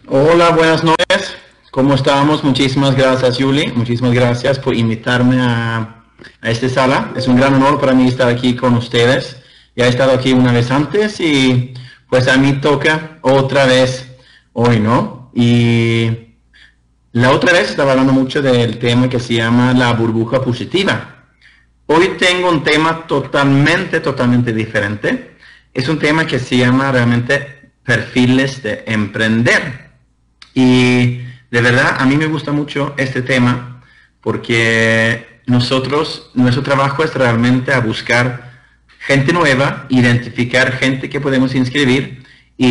Hola, buenas noches. ¿Cómo estamos? Muchísimas gracias, Julie. Muchísimas gracias por invitarme a esta sala. Es un gran honor para mí estar aquí con ustedes. Ya he estado aquí una vez antes y pues a mí toca otra vez hoy, ¿no? Y la otra vez estaba hablando mucho del tema que se llama la burbuja positiva. Hoy tengo un tema totalmente diferente. Es un tema que se llama realmente perfiles de emprender. Y de verdad, a mí me gusta mucho este tema porque nuestro trabajo es realmente a buscar gente nueva, identificar gente que podemos inscribir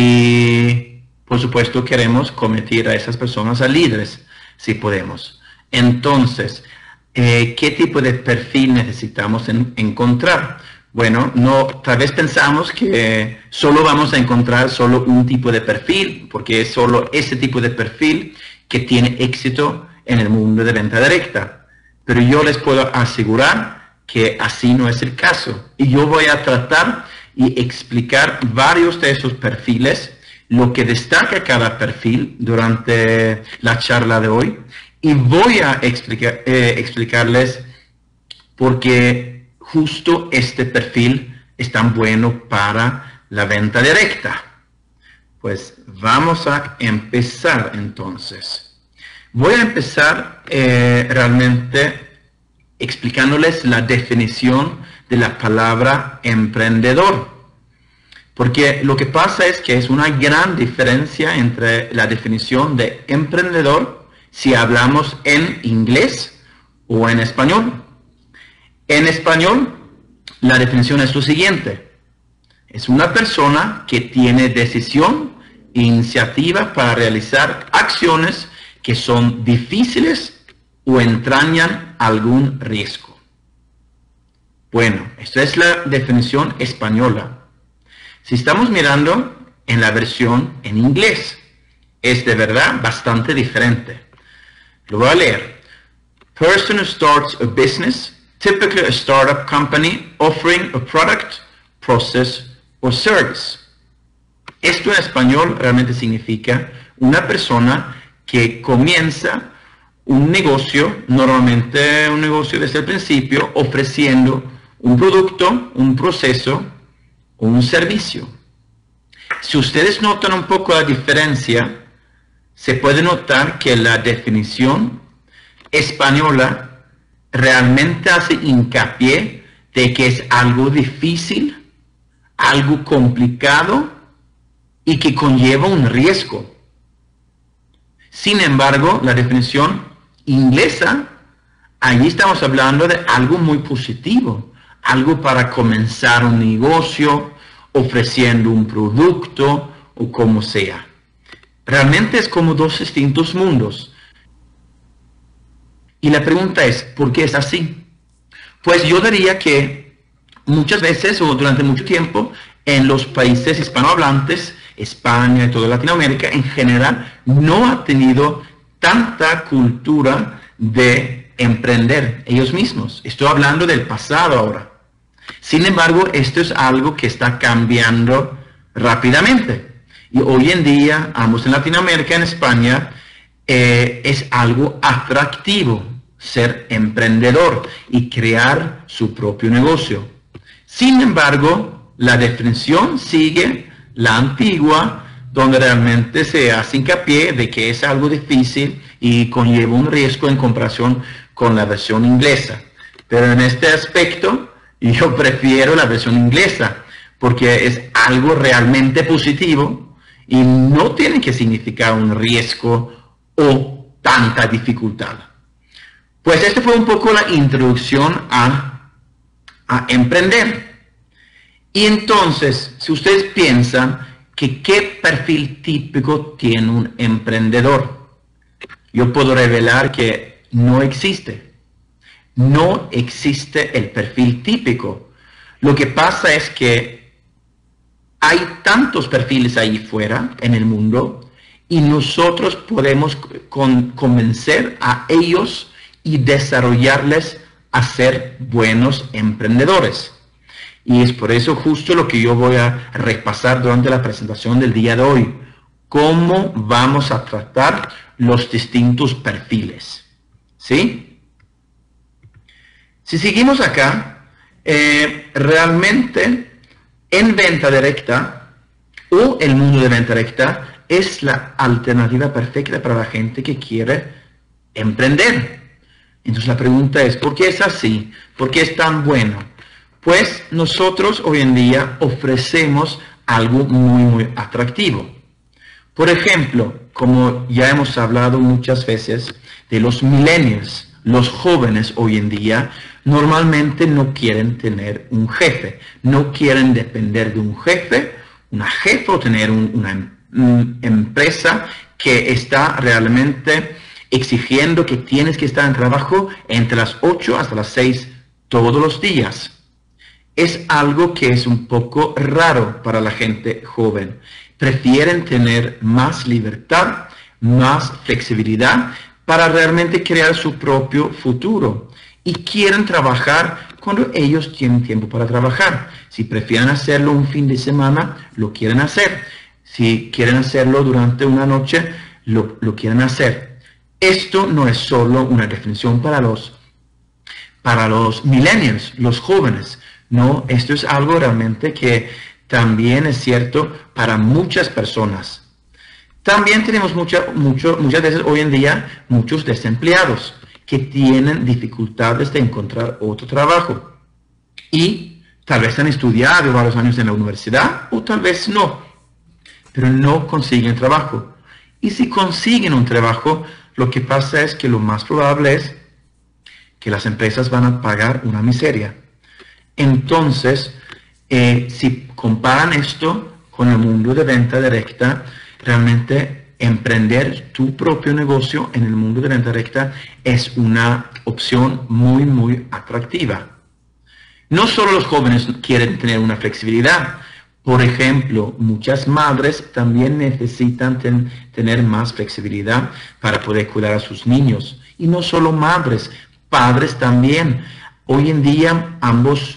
y, por supuesto, queremos convertir a esas personas a líderes, si podemos. Entonces, ¿qué tipo de perfil necesitamos encontrar? Bueno, tal vez pensamos que solo vamos a encontrar solo un tipo de perfil, porque es solo ese tipo de perfil que tiene éxito en el mundo de venta directa. Pero yo les puedo asegurar que así no es el caso. Y yo voy a tratar y explicar varios de esos perfiles, lo que destaca cada perfil durante la charla de hoy. Y voy a explicarles por qué justo este perfil es tan bueno para la venta directa. Pues vamos a empezar entonces. Voy a empezar realmente explicándoles la definición de la palabra emprendedor. Porque lo que pasa es que es una gran diferencia entre la definición de emprendedor si hablamos en inglés o en español. En español, la definición es lo siguiente. Es una persona que tiene decisión e iniciativa para realizar acciones que son difíciles o entrañan algún riesgo. Bueno, esta es la definición española. Si estamos mirando en la versión en inglés, es de verdad bastante diferente. Lo voy a leer. Person who starts a business, typically a startup company offering a product, process or service. Esto en español realmente significa una persona que comienza un negocio, normalmente un negocio desde el principio, ofreciendo un producto, un proceso o un servicio. Si ustedes notan un poco la diferencia, se puede notar que la definición española realmente hace hincapié de que es algo difícil, algo complicado y que conlleva un riesgo. Sin embargo, la definición inglesa, allí estamos hablando de algo muy positivo, algo para comenzar un negocio, ofreciendo un producto o como sea. Realmente es como dos distintos mundos. Y la pregunta es, ¿por qué es así? Pues yo diría que muchas veces o durante mucho tiempo en los países hispanohablantes, España y toda Latinoamérica en general, no ha tenido tanta cultura de emprender ellos mismos. Estoy hablando del pasado ahora. Sin embargo, esto es algo que está cambiando rápidamente. Y hoy en día, ambos en Latinoamérica y en España, es algo atractivo ser emprendedor y crear su propio negocio. Sin embargo, la definición sigue la antigua, donde realmente se hace hincapié de que es algo difícil y conlleva un riesgo en comparación con la versión inglesa. Pero en este aspecto, yo prefiero la versión inglesa, porque es algo realmente positivo y no tiene que significar un riesgo o tanta dificultad. Pues esta fue un poco la introducción a emprender. Y entonces, si ustedes piensan que qué perfil típico tiene un emprendedor, yo puedo revelar que no existe. No existe el perfil típico. Lo que pasa es que hay tantos perfiles ahí fuera en el mundo y nosotros podemos convencer a ellos y desarrollarles a ser buenos emprendedores. Y es por eso justo lo que yo voy a repasar durante la presentación del día de hoy. cómo vamos a tratar los distintos perfiles. ¿Sí? Si seguimos acá, realmente en venta directa o el mundo de venta directa es la alternativa perfecta para la gente que quiere emprender. Entonces la pregunta es, ¿por qué es así? ¿Por qué es tan bueno? Pues nosotros hoy en día ofrecemos algo muy atractivo. Por ejemplo, como ya hemos hablado muchas veces de los millennials, los jóvenes hoy en día normalmente no quieren tener un jefe, no quieren depender de un jefe, una jefa o tener una empresa que está realmente exigiendo que tienes que estar en trabajo entre las 8 hasta las 6 todos los días. Es algo que es un poco raro para la gente joven. Prefieren tener más libertad, más flexibilidad para realmente crear su propio futuro. Y quieren trabajar cuando ellos tienen tiempo para trabajar. Si prefieren hacerlo un fin de semana, lo quieren hacer. Si quieren hacerlo durante una noche, lo quieren hacer. Esto no es solo una definición para los millennials, los jóvenes. No, esto es algo realmente que también es cierto para muchas personas. También tenemos muchas veces hoy en día muchos desempleados que tienen dificultades de encontrar otro trabajo. Y tal vez han estudiado varios años en la universidad o tal vez no, pero no consiguen trabajo. Y si consiguen un trabajo, lo que pasa es que lo más probable es que las empresas van a pagar una miseria. Entonces, si comparan esto con el mundo de venta directa, realmente emprender tu propio negocio en el mundo de venta directa es una opción muy atractiva. No solo los jóvenes quieren tener una flexibilidad. Por ejemplo, muchas madres también necesitan tener más flexibilidad para poder cuidar a sus niños. Y no solo madres, padres también. Hoy en día ambos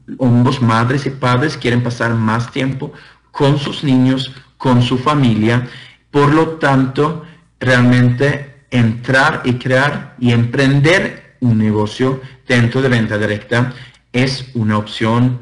madres y padres quieren pasar más tiempo con sus niños, con su familia. Por lo tanto, realmente entrar y crear y emprender un negocio dentro de venta directa es una opción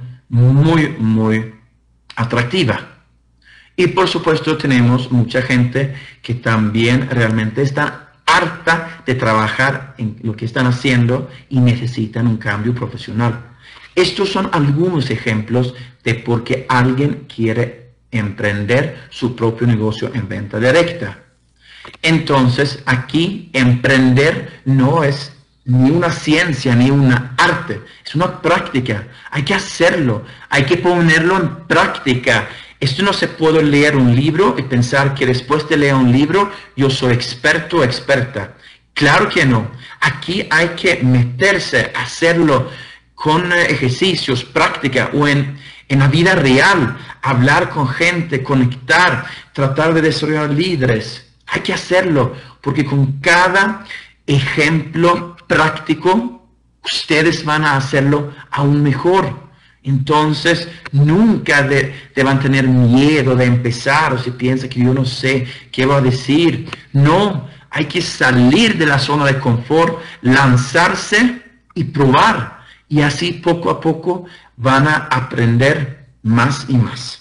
muy atractiva. Y por supuesto tenemos mucha gente que también realmente está harta de trabajar en lo que están haciendo y necesitan un cambio profesional. Estos son algunos ejemplos de por qué alguien quiere emprender su propio negocio en venta directa. Entonces, aquí emprender no es ni una ciencia ni una arte, es una práctica. Hay que hacerlo, hay que ponerlo en práctica. Esto no se puede leer un libro y pensar que después de leer un libro yo soy experto o experta. Claro que no. Aquí hay que meterse, hacerlo con ejercicios, práctica o en la vida real, hablar con gente, conectar, tratar de desarrollar líderes. Hay que hacerlo, porque con cada ejemplo práctico, ustedes van a hacerlo aún mejor. Entonces, nunca deban tener miedo de empezar, o si piensa que yo no sé qué va a decir. No, hay que salir de la zona de confort, lanzarse y probar. Y así poco a poco van a aprender más y más.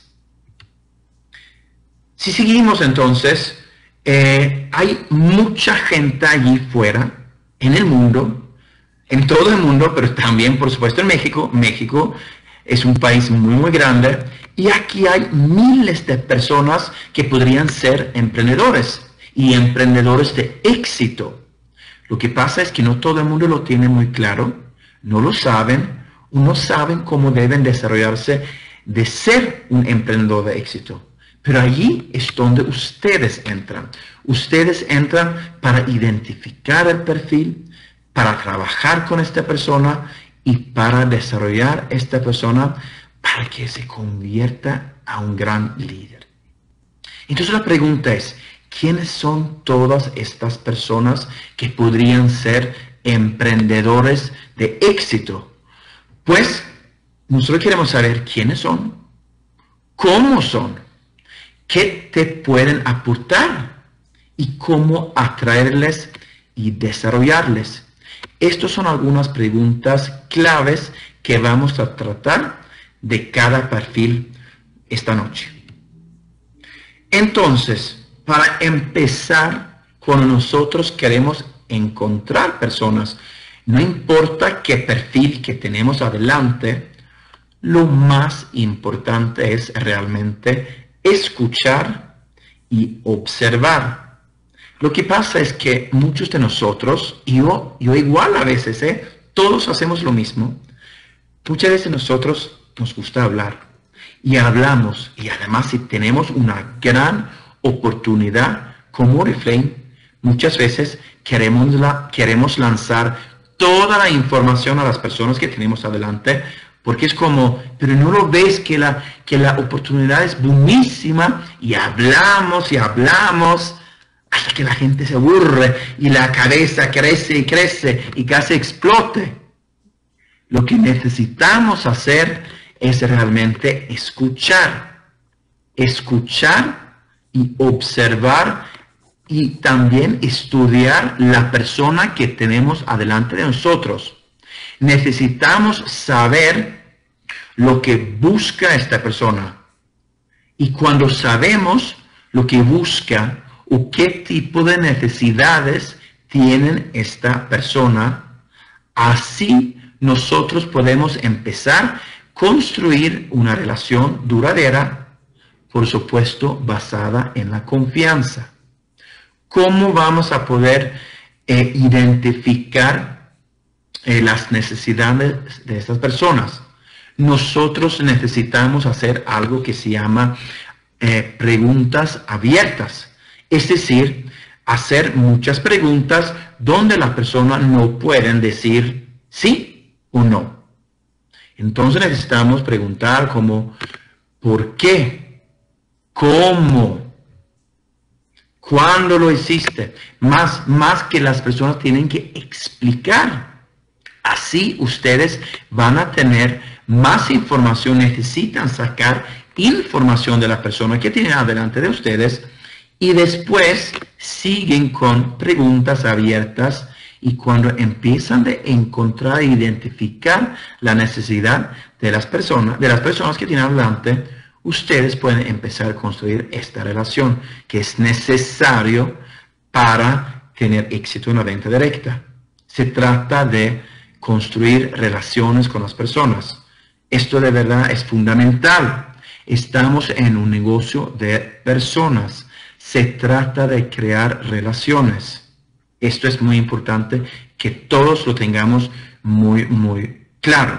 Si seguimos entonces, hay mucha gente allí fuera, en el mundo, en todo el mundo, pero también por supuesto en México. México es un país muy grande y aquí hay miles de personas que podrían ser emprendedores y emprendedores de éxito. Lo que pasa es que no todo el mundo lo tiene muy claro, no lo saben, o no saben cómo deben desarrollarse de ser un emprendedor de éxito. Pero allí es donde ustedes entran. Ustedes entran para identificar el perfil, para trabajar con esta persona y para desarrollar esta persona para que se convierta a un gran líder. Entonces la pregunta es, ¿quiénes son todas estas personas que podrían ser emprendedores de éxito? Pues nosotros queremos saber quiénes son, cómo son qué te pueden aportar y cómo atraerles y desarrollarles. Estas son algunas preguntas claves que vamos a tratar de cada perfil esta noche. Entonces, para empezar, cuando nosotros queremos encontrar personas, no importa qué perfil que tenemos adelante, lo más importante es realmente escuchar y observar. Lo que pasa es que muchos de nosotros, yo igual a veces, todos hacemos lo mismo. Muchas veces nosotros nos gusta hablar y hablamos, y además si tenemos una gran oportunidad como Oriflame, muchas veces queremos lanzar toda la información a las personas que tenemos adelante, porque es como, pero no lo ves que la oportunidad es buenísima, y hablamos hasta que la gente se aburre y la cabeza crece y crece y casi explote. Lo que necesitamos hacer es realmente escuchar y observar y también estudiar la persona que tenemos adelante de nosotros. Necesitamos saber lo que busca esta persona. Y cuando sabemos lo que busca o qué tipo de necesidades tienen esta persona, así nosotros podemos empezar a construir una relación duradera, por supuesto, basada en la confianza. ¿Cómo vamos a poder identificar las necesidades de estas personas? Nosotros necesitamos hacer algo que se llama preguntas abiertas. Es decir, hacer muchas preguntas donde la persona no puede decir sí o no. Entonces necesitamos preguntar como, ¿por qué? ¿Cómo? ¿Cuándo lo hiciste? Más que las personas tienen que explicar. Así ustedes van a tener más información, necesitan sacar información de la persona que tienen adelante de ustedes y después siguen con preguntas abiertas, y cuando empiezan a encontrar e identificar la necesidad de las personas que tienen adelante, ustedes pueden empezar a construir esta relación que es necesario para tener éxito en la venta directa. Se trata de construir relaciones con las personas. Esto de verdad es fundamental. Estamos en un negocio de personas. Se trata de crear relaciones. Esto es muy importante que todos lo tengamos muy claro.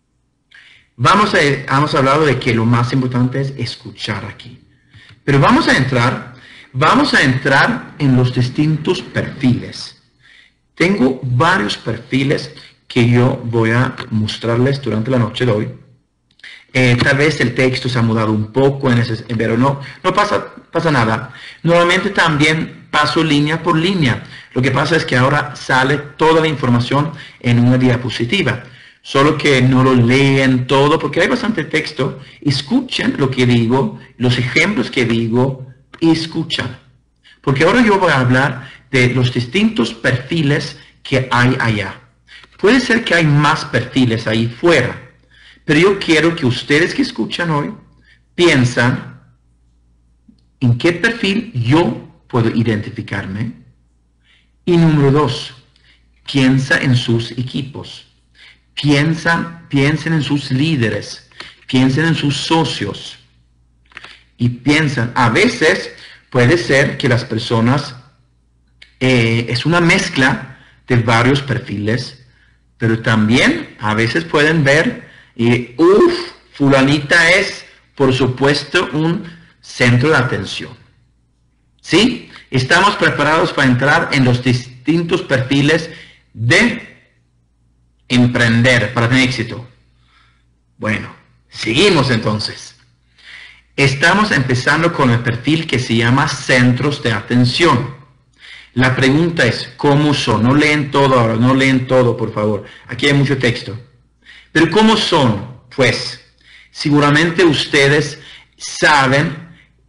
Hemos hablado de que lo más importante es escuchar aquí. Pero vamos a entrar en los distintos perfiles. Tengo varios perfiles que yo voy a mostrarles durante la noche de hoy. Tal vez el texto se ha mudado un poco, pero no pasa nada. Normalmente también paso línea por línea. Lo que pasa es que ahora sale toda la información en una diapositiva. Solo que no lo leen todo porque hay bastante texto. Escuchen lo que digo, los ejemplos que digo, y escuchan. Porque ahora yo voy a hablar de los distintos perfiles que hay allá. Puede ser que hay más perfiles ahí fuera. Pero yo quiero que ustedes que escuchan hoy piensan en qué perfil yo puedo identificarme. Y número 2, piensa en sus equipos. Piensen en sus líderes. Piensen en sus socios. Y piensan, a veces puede ser que las personas, es una mezcla de varios perfiles, pero también a veces pueden ver, fulanita es, por supuesto, un centro de atención. ¿Sí? Estamos preparados para entrar en los distintos perfiles de emprender para tener éxito. Bueno, seguimos entonces. Estamos empezando con el perfil que se llama centros de atención. La pregunta es, ¿cómo son? No leen todo ahora, no leen todo, por favor. Aquí hay mucho texto. Pero ¿cómo son? Pues, seguramente ustedes saben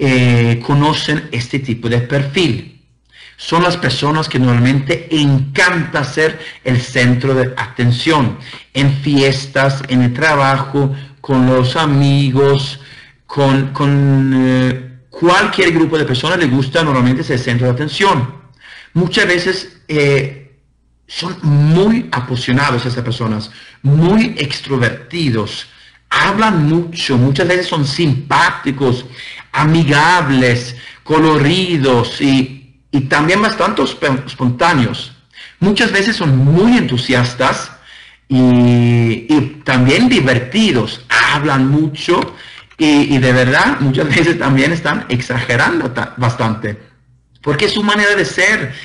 conocen este tipo de perfil. Son las personas que normalmente encanta ser el centro de atención en fiestas, en el trabajo, con los amigos, con cualquier grupo de personas le gusta normalmente ser el centro de atención. Muchas veces son muy apasionados estas personas, muy extrovertidos, hablan mucho, muchas veces son simpáticos, amigables, coloridos y también bastante espontáneos. Muchas veces son muy entusiastas y también divertidos, hablan mucho y de verdad muchas veces también están exagerando bastante. Porque su manera de ser,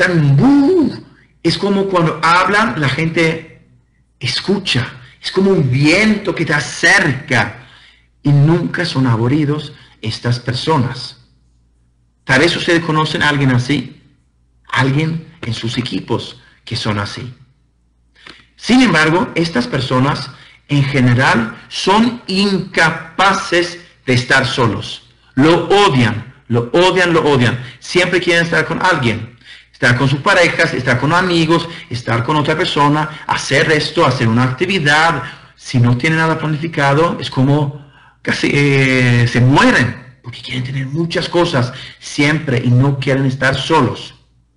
es como cuando hablan la gente escucha, es como un viento que te acerca y nunca son aburridos estas personas. Tal vez ustedes conocen a alguien así, alguien en sus equipos que son así. Sin embargo, estas personas en general son incapaces de estar solos. Lo odian, lo odian, lo odian. Siempre quieren estar con alguien. Estar con sus parejas, estar con amigos, estar con otra persona, hacer esto, hacer una actividad. Si no tienen nada planificado, es como casi se mueren. Porque quieren tener muchas cosas siempre y no quieren estar solos.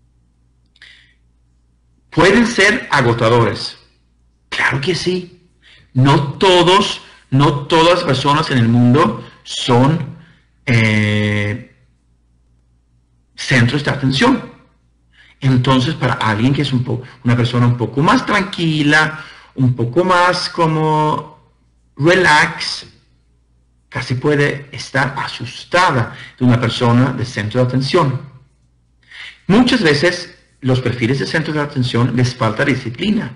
Pueden ser agotadores. Claro que sí. No todas las personas en el mundo son centros de atención. Entonces, para alguien que es una persona un poco más tranquila, un poco más como relax, casi puede estar asustada de una persona de centro de atención. Muchas veces los perfiles de centro de atención les falta disciplina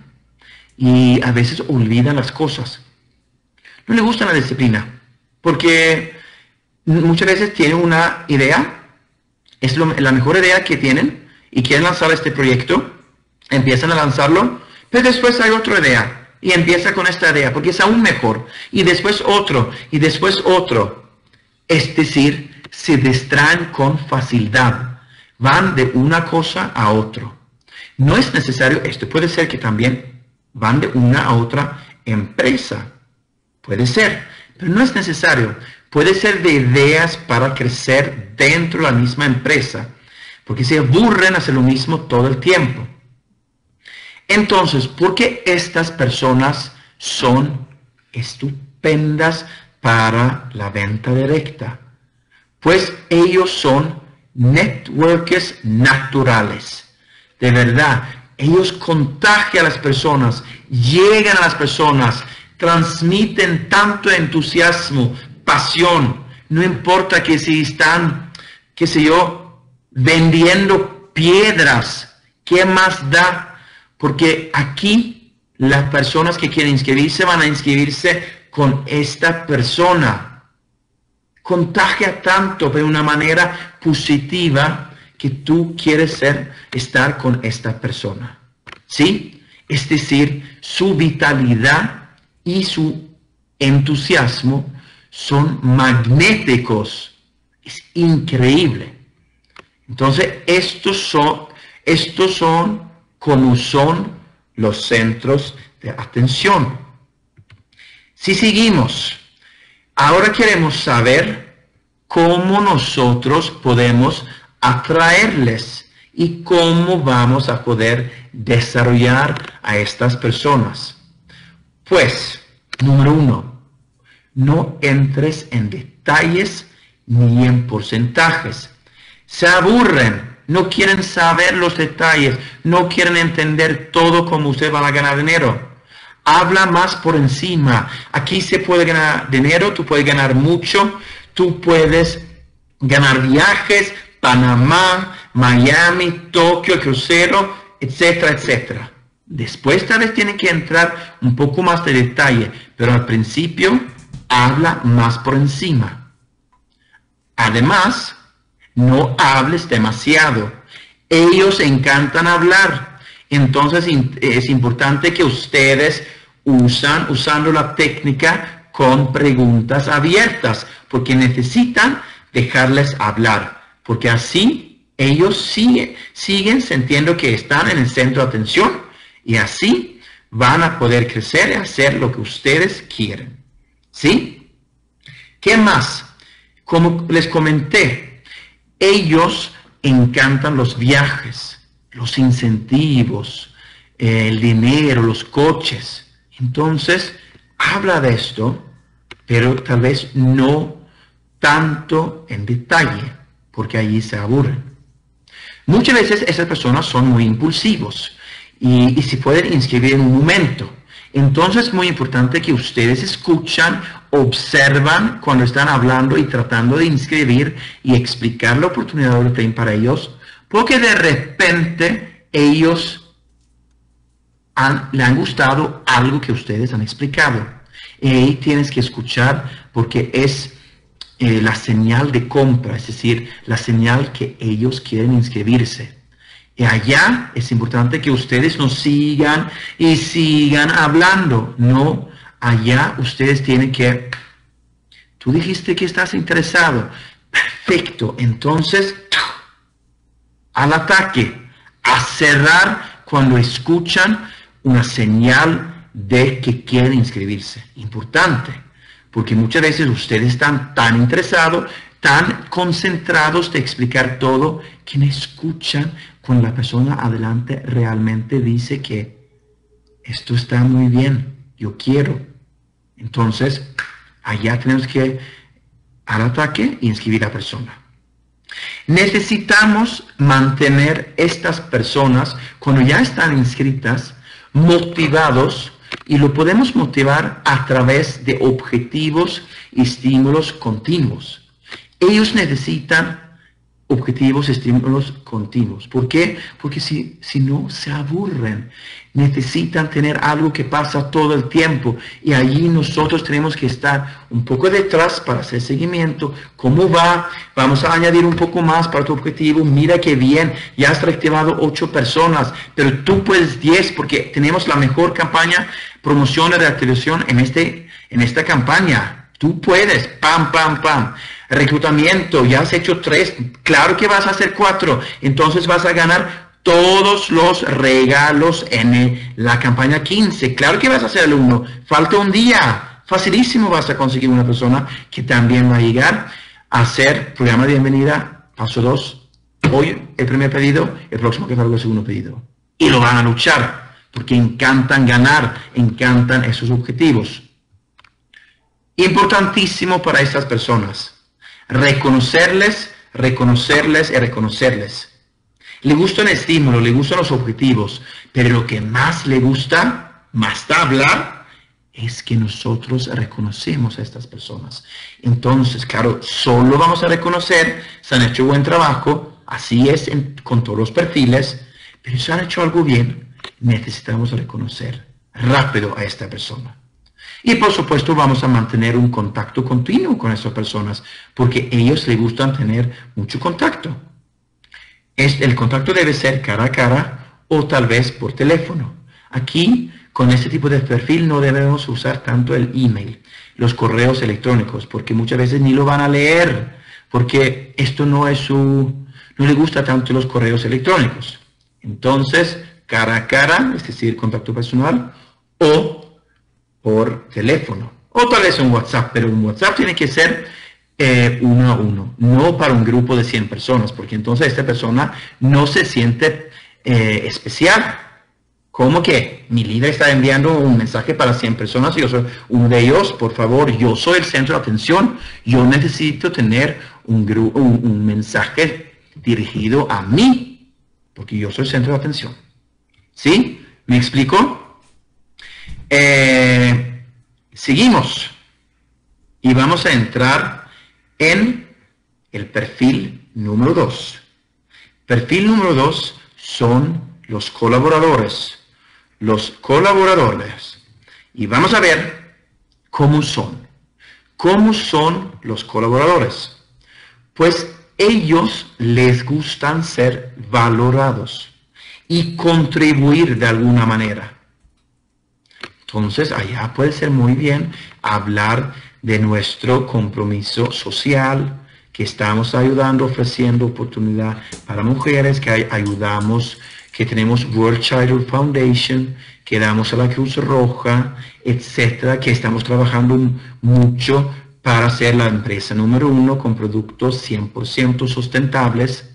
y a veces olvidan las cosas. No les gusta la disciplina porque muchas veces tienen una idea, es la mejor idea que tienen y quieren lanzar este proyecto, empiezan a lanzarlo, pero después hay otra idea. Y empieza con esta idea, porque es aún mejor. Y después otro, y después otro. Es decir, se distraen con facilidad. Van de una cosa a otro. No es necesario esto. Puede ser que también van de una a otra empresa. Puede ser. Pero no es necesario. Puede ser de ideas para crecer dentro de la misma empresa. Porque se aburren a hacer lo mismo todo el tiempo. Entonces, ¿por qué estas personas son estupendas para la venta directa? Pues ellos son networkers naturales. De verdad, ellos contagian a las personas, llegan a las personas, transmiten tanto entusiasmo, pasión. No importa que si están, qué sé yo, vendiendo piedras, ¿qué más da? Porque aquí las personas que quieren inscribirse van a inscribirse con esta persona. Contagia tanto de una manera positiva que tú quieres estar con esta persona. ¿Sí? Es decir, su vitalidad y su entusiasmo son magnéticos. Es increíble. Entonces, estos son como son los centros de atención. Si seguimos, ahora queremos saber cómo nosotros podemos atraerles y cómo vamos a poder desarrollar a estas personas. Pues, número 1, no entres en detalles ni en porcentajes. Se aburren. No quieren saber los detalles, no quieren entender todo cómo usted va a ganar dinero. Habla más por encima. Aquí se puede ganar dinero, tú puedes ganar mucho, tú puedes ganar viajes, Panamá, Miami, Tokio, crucero, etcétera, etcétera. Después tal vez tienen que entrar un poco más de detalle, pero al principio habla más por encima. Además, no hables demasiado. Ellos encantan hablar. Entonces es importante que ustedes usando la técnica con preguntas abiertas, porque necesitan dejarles hablar, porque así ellos siguen sintiendo que están en el centro de atención y así van a poder crecer y hacer lo que ustedes quieren. ¿Sí? ¿Qué más? Como les comenté, ellos encantan los viajes, los incentivos, el dinero, los coches. Entonces, habla de esto, pero tal vez no tanto en detalle, porque allí se aburren. Muchas veces esas personas son muy impulsivos y se pueden inscribir en un momento. Entonces es muy importante que ustedes escuchan, observan cuando están hablando y tratando de inscribir y explicar la oportunidad que tienen para ellos, porque de repente ellos le han gustado algo que ustedes han explicado. Y ahí tienes que escuchar porque es la señal de compra, es decir, la señal que ellos quieren inscribirse. Y allá es importante que ustedes no sigan y sigan hablando. No, allá ustedes tienen que... Tú dijiste que estás interesado. Perfecto. Entonces, al ataque, a cerrar cuando escuchan una señal de que quieren inscribirse. Importante, porque muchas veces ustedes están tan interesados, tan concentrados de explicar todo, que no escuchan cuando la persona adelante realmente dice que esto está muy bien, yo quiero. Entonces, allá tenemos que al ataque e inscribir a la persona. Necesitamos mantener estas personas, cuando ya están inscritas, motivados, y lo podemos motivar a través de objetivos y estímulos continuos. Ellos necesitan objetivos, estímulos continuos. ¿Por qué? Porque si no, se aburren. Necesitan tener algo que pasa todo el tiempo. Y allí nosotros tenemos que estar un poco detrás para hacer seguimiento. ¿Cómo va? Vamos a añadir un poco más para tu objetivo. Mira qué bien, ya has reactivado 8 personas, pero tú puedes 10 porque tenemos la mejor campaña, promoción y reactivación en esta campaña. Tú puedes, pam, pam, pam. Reclutamiento, ya has hecho 3, claro que vas a hacer 4, entonces vas a ganar todos los regalos en la campaña 15, claro que vas a hacer el 1, falta un día, facilísimo vas a conseguir una persona que también va a llegar a hacer programa de bienvenida, paso 2, hoy el primer pedido, el próximo que salga el segundo pedido, y lo van a luchar, porque encantan ganar, encantan esos objetivos. Importantísimo para estas personas. Reconocerles y reconocerles. Le gusta el estímulo, le gustan los objetivos, pero lo que más le gusta, más hablar, es que nosotros reconocemos a estas personas. Entonces, claro, solo vamos a reconocer si han hecho buen trabajo, así es con todos los perfiles, pero si han hecho algo bien, necesitamos reconocer rápido a esta persona. Y por supuesto vamos a mantener un contacto continuo con esas personas, porque a ellos les gustan tener mucho contacto. El contacto debe ser cara a cara o tal vez por teléfono. Aquí, con este tipo de perfil, no debemos usar tanto el email, los correos electrónicos, porque muchas veces ni lo van a leer, porque esto no le gusta tanto los correos electrónicos. Entonces, cara a cara, es decir, contacto personal, o por teléfono, o tal vez un WhatsApp, pero un WhatsApp tiene que ser 1 a 1, no para un grupo de 100 personas, porque entonces esta persona no se siente especial. ¿Cómo que mi líder está enviando un mensaje para 100 personas y yo soy uno de ellos? Por favor, yo soy el centro de atención, yo necesito tener un mensaje dirigido a mí, porque yo soy el centro de atención. ¿Sí? ¿Me explico? Seguimos y vamos a entrar en el perfil número 2. Perfil número 2 son los colaboradores. Los colaboradores. Y vamos a ver cómo son. ¿Cómo son los colaboradores? Pues ellos les gustan ser valorados y contribuir de alguna manera. Entonces, allá puede ser muy bien hablar de nuestro compromiso social, que estamos ayudando, ofreciendo oportunidad para mujeres, que ayudamos, que tenemos World Childhood Foundation, que damos a la Cruz Roja, etcétera, que estamos trabajando mucho para ser la empresa número 1 con productos 100% sustentables.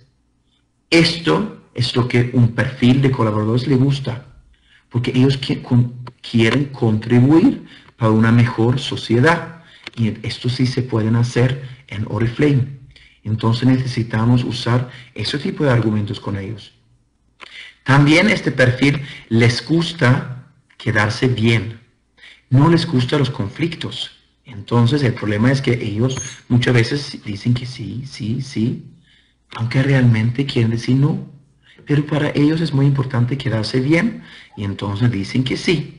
Esto es lo que un perfil de colaboradores le gusta, porque ellos quieren contribuir para una mejor sociedad. Y esto sí se pueden hacer en Oriflame. Entonces necesitamos usar ese tipo de argumentos con ellos. También este perfil les gusta quedarse bien. No les gustan los conflictos. Entonces el problema es que ellos muchas veces dicen que sí, sí, sí, aunque realmente quieren decir no. Pero para ellos es muy importante quedarse bien y entonces dicen que sí.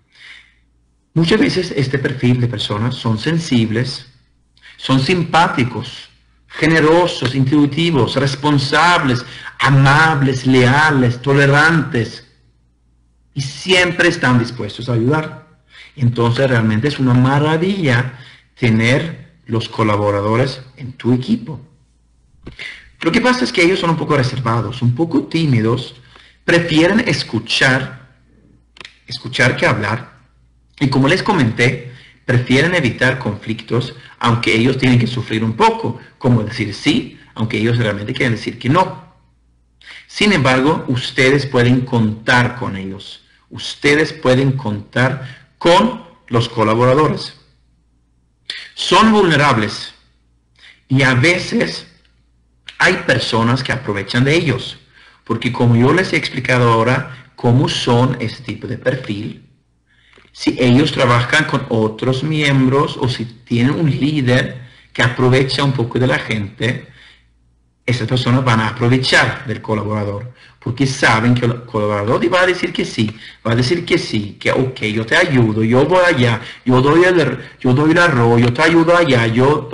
Muchas veces este perfil de personas son sensibles, son simpáticos, generosos, intuitivos, responsables, amables, leales, tolerantes y siempre están dispuestos a ayudar. Entonces realmente es una maravilla tener los colaboradores en tu equipo. Lo que pasa es que ellos son un poco reservados, un poco tímidos, prefieren escuchar que hablar. Y como les comenté, prefieren evitar conflictos, aunque ellos tienen que sufrir un poco, como decir sí, aunque ellos realmente quieren decir que no. Sin embargo, ustedes pueden contar con ellos. Ustedes pueden contar con los colaboradores. Son vulnerables y a veces hay personas que aprovechan de ellos, porque como yo les he explicado ahora cómo son este tipo de perfil, si ellos trabajan con otros miembros o si tienen un líder que aprovecha un poco de la gente, esas personas van a aprovechar del colaborador, porque saben que el colaborador va a decir que sí, que ok, yo te ayudo, yo voy allá, yo doy el arroz, yo te ayudo allá, yo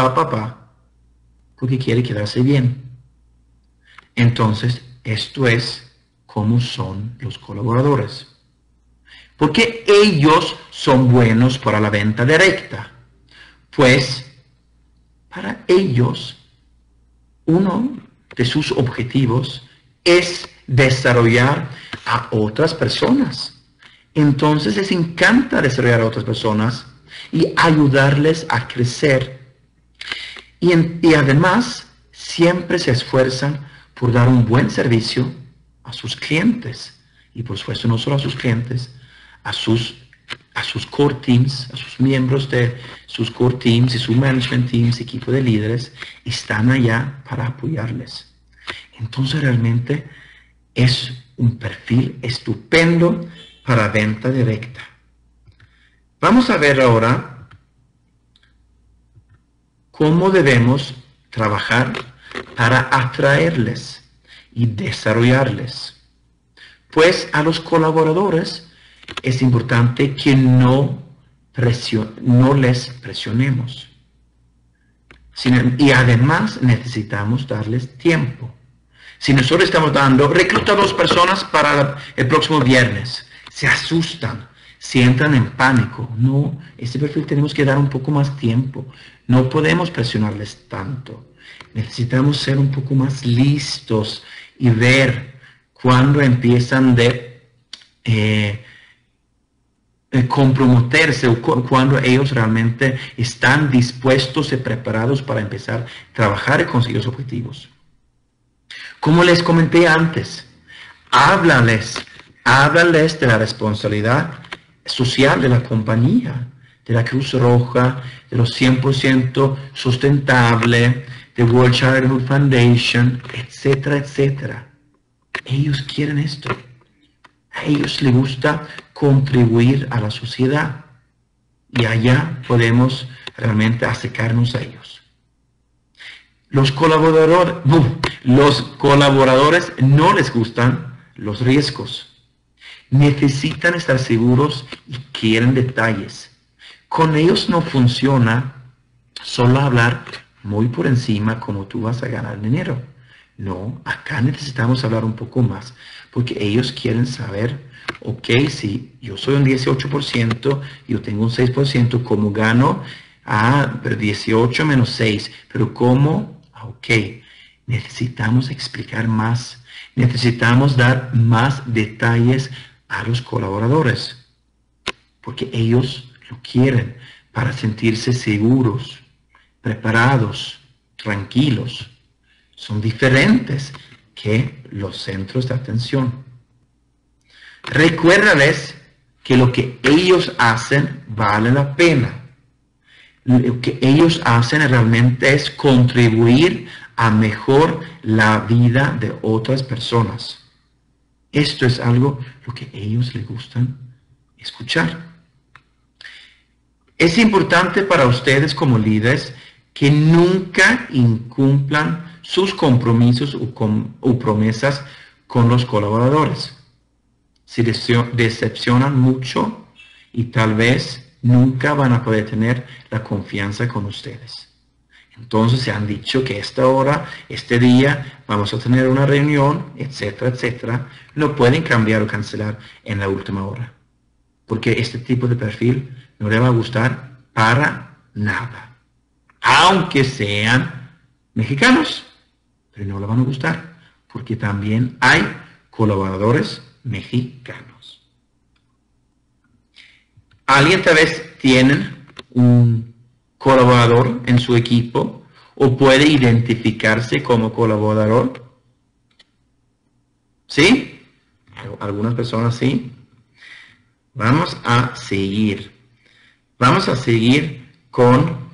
porque quiere quedarse bien. Entonces, esto es cómo son los colaboradores. Porque ellos son buenos para la venta directa. Pues, para ellos, uno de sus objetivos es desarrollar a otras personas. Entonces les encanta desarrollar a otras personas y ayudarles a crecer. Y además, siempre se esfuerzan por dar un buen servicio a sus clientes. Y por supuesto, no solo a sus clientes, a sus core teams, a sus miembros de sus core teams y sus management teams, equipo de líderes, están allá para apoyarles. Entonces realmente es un perfil estupendo para venta directa. Vamos a ver ahora cómo debemos trabajar para atraerles y desarrollarles. Pues a los colaboradores es importante que no les presionemos. Y además necesitamos darles tiempo. Si nosotros estamos recluta 2 personas para el próximo viernes, se asustan, se entran en pánico. No, este perfil tenemos que dar un poco más tiempo. No podemos presionarles tanto. Necesitamos ser un poco más listos y ver cuándo empiezan comprometerse o cuando ellos realmente están dispuestos y preparados para empezar a trabajar y conseguir los objetivos. Como les comenté antes, háblales de la responsabilidad social de la compañía, de la Cruz Roja, de los 100% sustentable, de World Childhood Foundation, etcétera, etcétera. Ellos quieren esto. A ellos les gusta contribuir a la sociedad y allá podemos realmente acercarnos a ellos. Los colaboradores no les gustan los riesgos. Necesitan estar seguros y quieren detalles. Con ellos no funciona solo hablar muy por encima como tú vas a ganar dinero. No, acá necesitamos hablar un poco más, porque ellos quieren saber, ok, si yo soy un 18%, yo tengo un 6%, ¿cómo gano? Ah, pero 18 menos 6. ¿Pero cómo? Ah, ok. Necesitamos explicar más. Necesitamos dar más detalles a los colaboradores. Porque ellos lo quieren para sentirse seguros, preparados, tranquilos. Son diferentes que los centros de atención. Recuérdales que lo que ellos hacen vale la pena. Lo que ellos hacen realmente es contribuir a mejorar la vida de otras personas. Esto es algo lo que a ellos les gustan escuchar. Es importante para ustedes como líderes que nunca incumplan sus compromisos o promesas con los colaboradores. Si decepcionan mucho y tal vez nunca van a poder tener la confianza con ustedes. Entonces se han dicho que esta hora, este día, vamos a tener una reunión, etcétera, etcétera. No pueden cambiar o cancelar en la última hora. Porque este tipo de perfil no le va a gustar para nada. Aunque sean mexicanos, pero no le van a gustar. Porque también hay colaboradores mexicanos. Alguien tal vez tiene un colaborador en su equipo o puede identificarse como colaborador. ¿Sí? Algunas personas sí. Vamos a seguir. Vamos a seguir con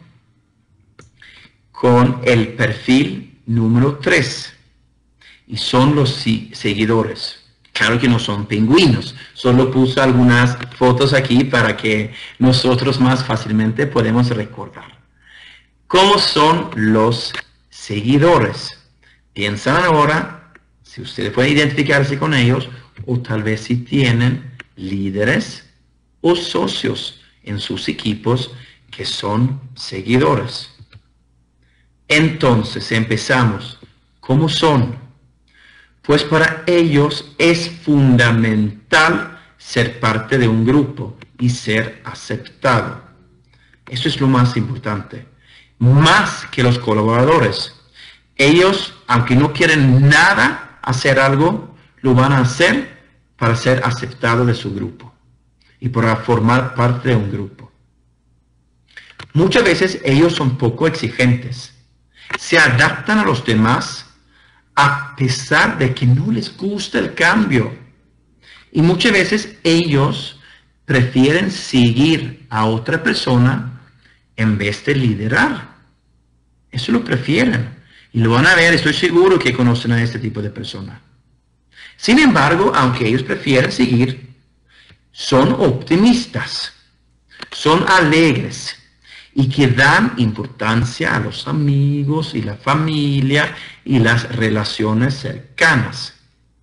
el perfil número 3. Y son los seguidores. Claro que no son pingüinos. Solo puse algunas fotos aquí para que nosotros más fácilmente podemos recordar. ¿Cómo son los seguidores? Piensan ahora si ustedes pueden identificarse con ellos o tal vez si tienen líderes o socios en sus equipos que son seguidores. Entonces empezamos. ¿Cómo son? Pues para ellos es fundamental ser parte de un grupo y ser aceptado. Eso es lo más importante. Más que los colaboradores. Ellos, aunque no quieren nada hacer algo, lo van a hacer para ser aceptado de su grupo y para formar parte de un grupo. Muchas veces ellos son poco exigentes. Se adaptan a los demás a pesar de que no les gusta el cambio. Y muchas veces ellos prefieren seguir a otra persona en vez de liderar. Eso lo prefieren. Y lo van a ver, estoy seguro que conocen a este tipo de persona. Sin embargo, aunque ellos prefieren seguir, son optimistas, son alegres y que dan importancia a los amigos y la familia y las relaciones cercanas.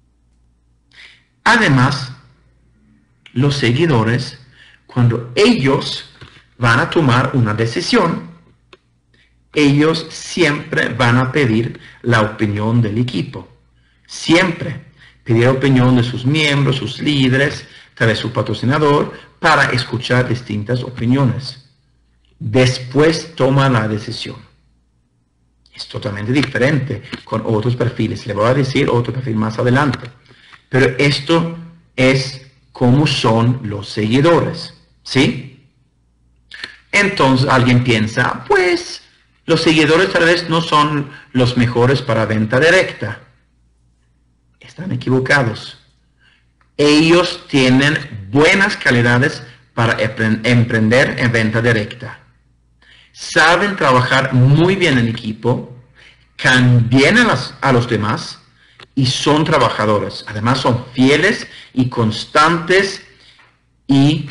Además, los seguidores, cuando ellos van a tomar una decisión, ellos siempre van a pedir la opinión del equipo. Siempre pedir la opinión de sus miembros, sus líderes, tal vez su patrocinador, para escuchar distintas opiniones. Después toma la decisión. Es totalmente diferente con otros perfiles. Le voy a decir otro perfil más adelante. Pero esto es cómo son los seguidores. ¿Sí? Entonces alguien piensa, pues los seguidores tal vez no son los mejores para venta directa. Están equivocados. Ellos tienen buenas calidades para emprender en venta directa. Saben trabajar muy bien en equipo, caen bien a los demás y son trabajadores. Además son fieles y constantes y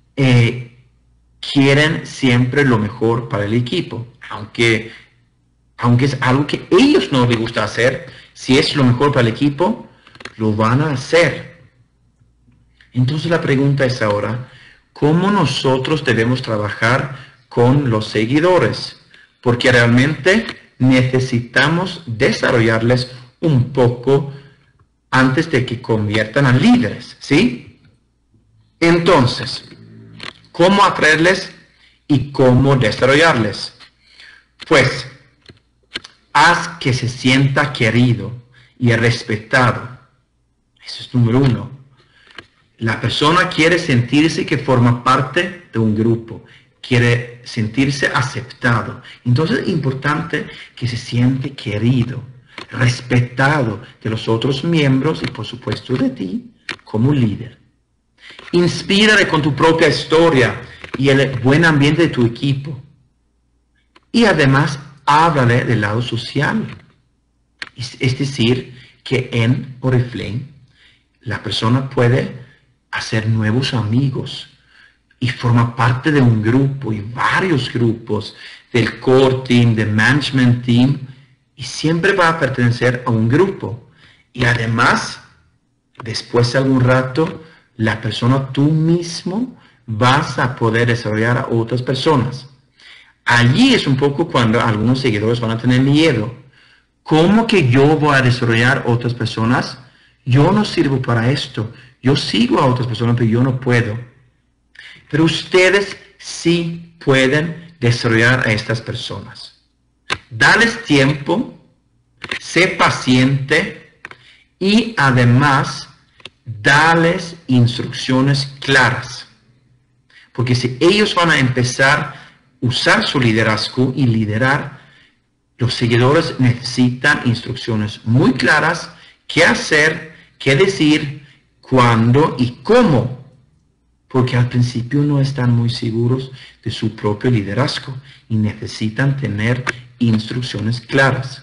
quieren siempre lo mejor para el equipo. Aunque es algo que a ellos no les gusta hacer, si es lo mejor para el equipo, lo van a hacer. Entonces la pregunta es ahora, ¿cómo nosotros debemos trabajar con los seguidores? Porque realmente necesitamos desarrollarles un poco antes de que conviertan a líderes, ¿sí? Entonces, ¿cómo atraerles y cómo desarrollarles. Pues, haz que se sienta querido y respetado. Eso es número uno. La persona quiere sentirse que forma parte de un grupo, quiere sentirse aceptado. Entonces es importante que se siente querido, respetado de los otros miembros y por supuesto de ti como líder. Inspírale con tu propia historia y el buen ambiente de tu equipo. Y además, háblale del lado social. Es decir, que en Oriflame la persona puede hacer nuevos amigos y forma parte de un grupo y varios grupos del core team, del management team, y siempre va a pertenecer a un grupo. Y además, después de algún rato, la persona tú mismo vas a poder desarrollar a otras personas. Allí es un poco cuando algunos seguidores van a tener miedo. ¿Cómo que yo voy a desarrollar otras personas? Yo no sirvo para esto. Yo sigo a otras personas, pero yo no puedo. Pero ustedes sí pueden desarrollar a estas personas. Dales tiempo, sé paciente y además dales instrucciones claras. Porque si ellos van a empezar a usar su liderazgo y liderar, los seguidores necesitan instrucciones muy claras, qué hacer, qué decir, cuándo y cómo. Porque al principio no están muy seguros de su propio liderazgo y necesitan tener instrucciones claras.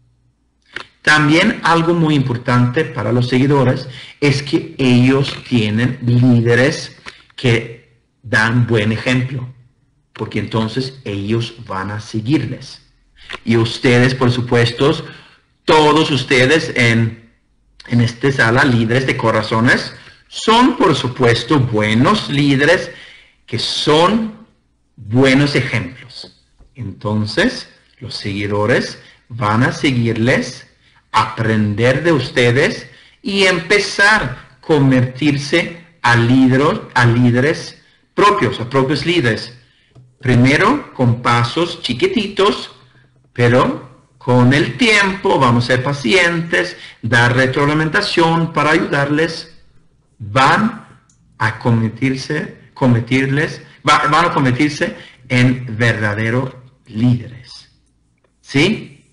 También algo muy importante para los seguidores es que ellos tienen líderes que dan buen ejemplo, porque entonces ellos van a seguirles. Y ustedes, por supuesto, todos ustedes en esta sala, líderes de corazones, son por supuesto buenos líderes que son buenos ejemplos. Entonces, los seguidores van a seguirles, aprender de ustedes y empezar a convertirse a líderes propios, a propios líderes. Primero con pasos chiquititos, pero con el tiempo vamos a ser pacientes, dar retroalimentación para ayudarles. Van a convertirse en verdaderos líderes. ¿Sí?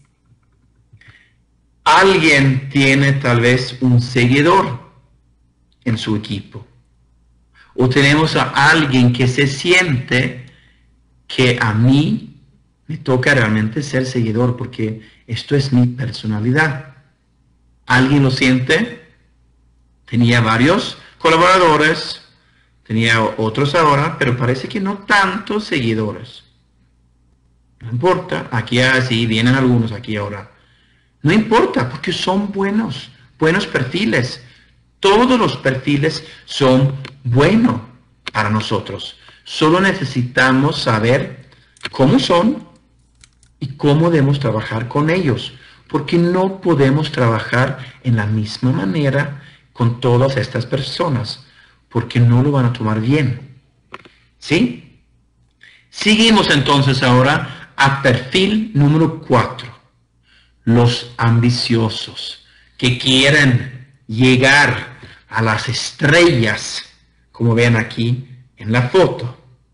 Alguien tiene tal vez un seguidor en su equipo. O tenemos a alguien que se siente que a mí me toca realmente ser seguidor porque esto es mi personalidad. ¿Alguien lo siente? Tenía varios colaboradores, tenía otros ahora, pero parece que no tantos seguidores. No importa, aquí así vienen algunos aquí ahora. No importa, porque son buenos perfiles. Todos los perfiles son buenos para nosotros. Solo necesitamos saber cómo son y cómo debemos trabajar con ellos, porque no podemos trabajar en la misma manera con todas estas personas, porque no lo van a tomar bien. ¿Sí? Seguimos entonces ahora a perfil número 4. Los ambiciosos, que quieren llegar a las estrellas, como ven aquí en la foto.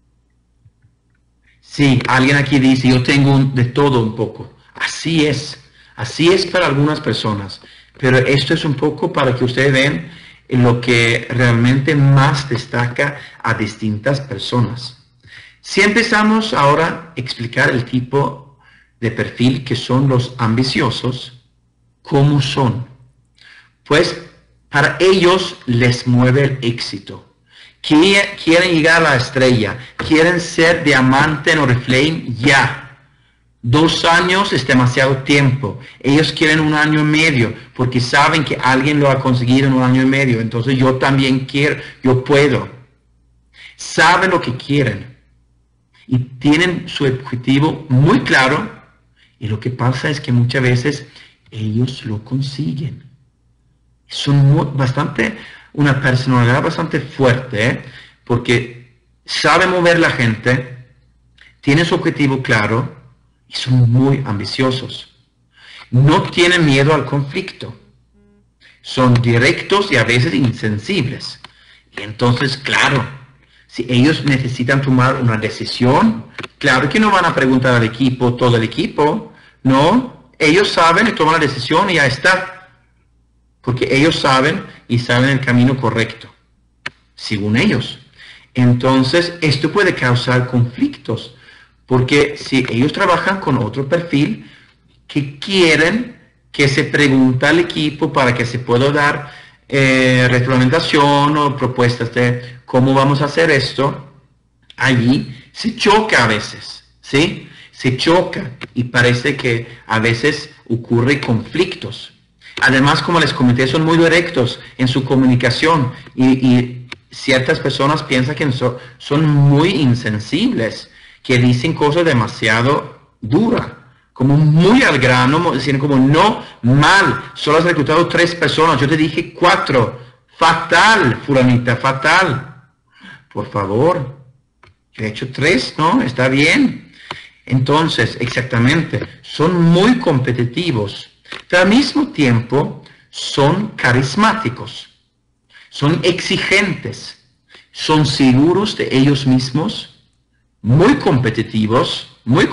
Sí, alguien aquí dice, yo tengo de todo un poco. Así es para algunas personas. Pero esto es un poco para que ustedes vean lo que realmente más destaca a distintas personas. Si empezamos ahora a explicar el tipo de perfil que son los ambiciosos, ¿cómo son? Pues para ellos les mueve el éxito. Quieren llegar a la estrella, quieren ser diamante en Oriflame ya. 2 años es demasiado tiempo. Ellos quieren 1 año y medio, porque saben que alguien lo ha conseguido en 1 año y medio. Entonces yo también quiero, yo puedo. Saben lo que quieren. Y tienen su objetivo muy claro. Y lo que pasa es que muchas veces ellos lo consiguen. Son una personalidad bastante fuerte, porque saben mover la gente, tienen su objetivo claro y son muy ambiciosos. No tienen miedo al conflicto. Son directos y a veces insensibles. Y entonces, claro, si ellos necesitan tomar una decisión, claro que no van a preguntar al equipo, todo el equipo, no. Ellos saben y toman la decisión y ya está. Porque ellos saben y saben el camino correcto, según ellos. Entonces, esto puede causar conflictos. Porque si ellos trabajan con otro perfil que quieren que se pregunte al equipo para que se pueda dar retroalimentación o propuestas de cómo vamos a hacer esto, allí se choca a veces, ¿sí? Se choca y parece que a veces ocurre conflictos. Además, como les comenté, son muy directos en su comunicación y ciertas personas piensan que son muy insensibles, que dicen cosas demasiado duras, como muy al grano, diciendo como no, mal, solo has reclutado 3 personas, yo te dije 4, fatal, fulanita, fatal. Por favor, yo he hecho 3, ¿no? Está bien. Entonces, exactamente, son muy competitivos, pero al mismo tiempo son carismáticos, son exigentes, son seguros de ellos mismos, muy competitivos,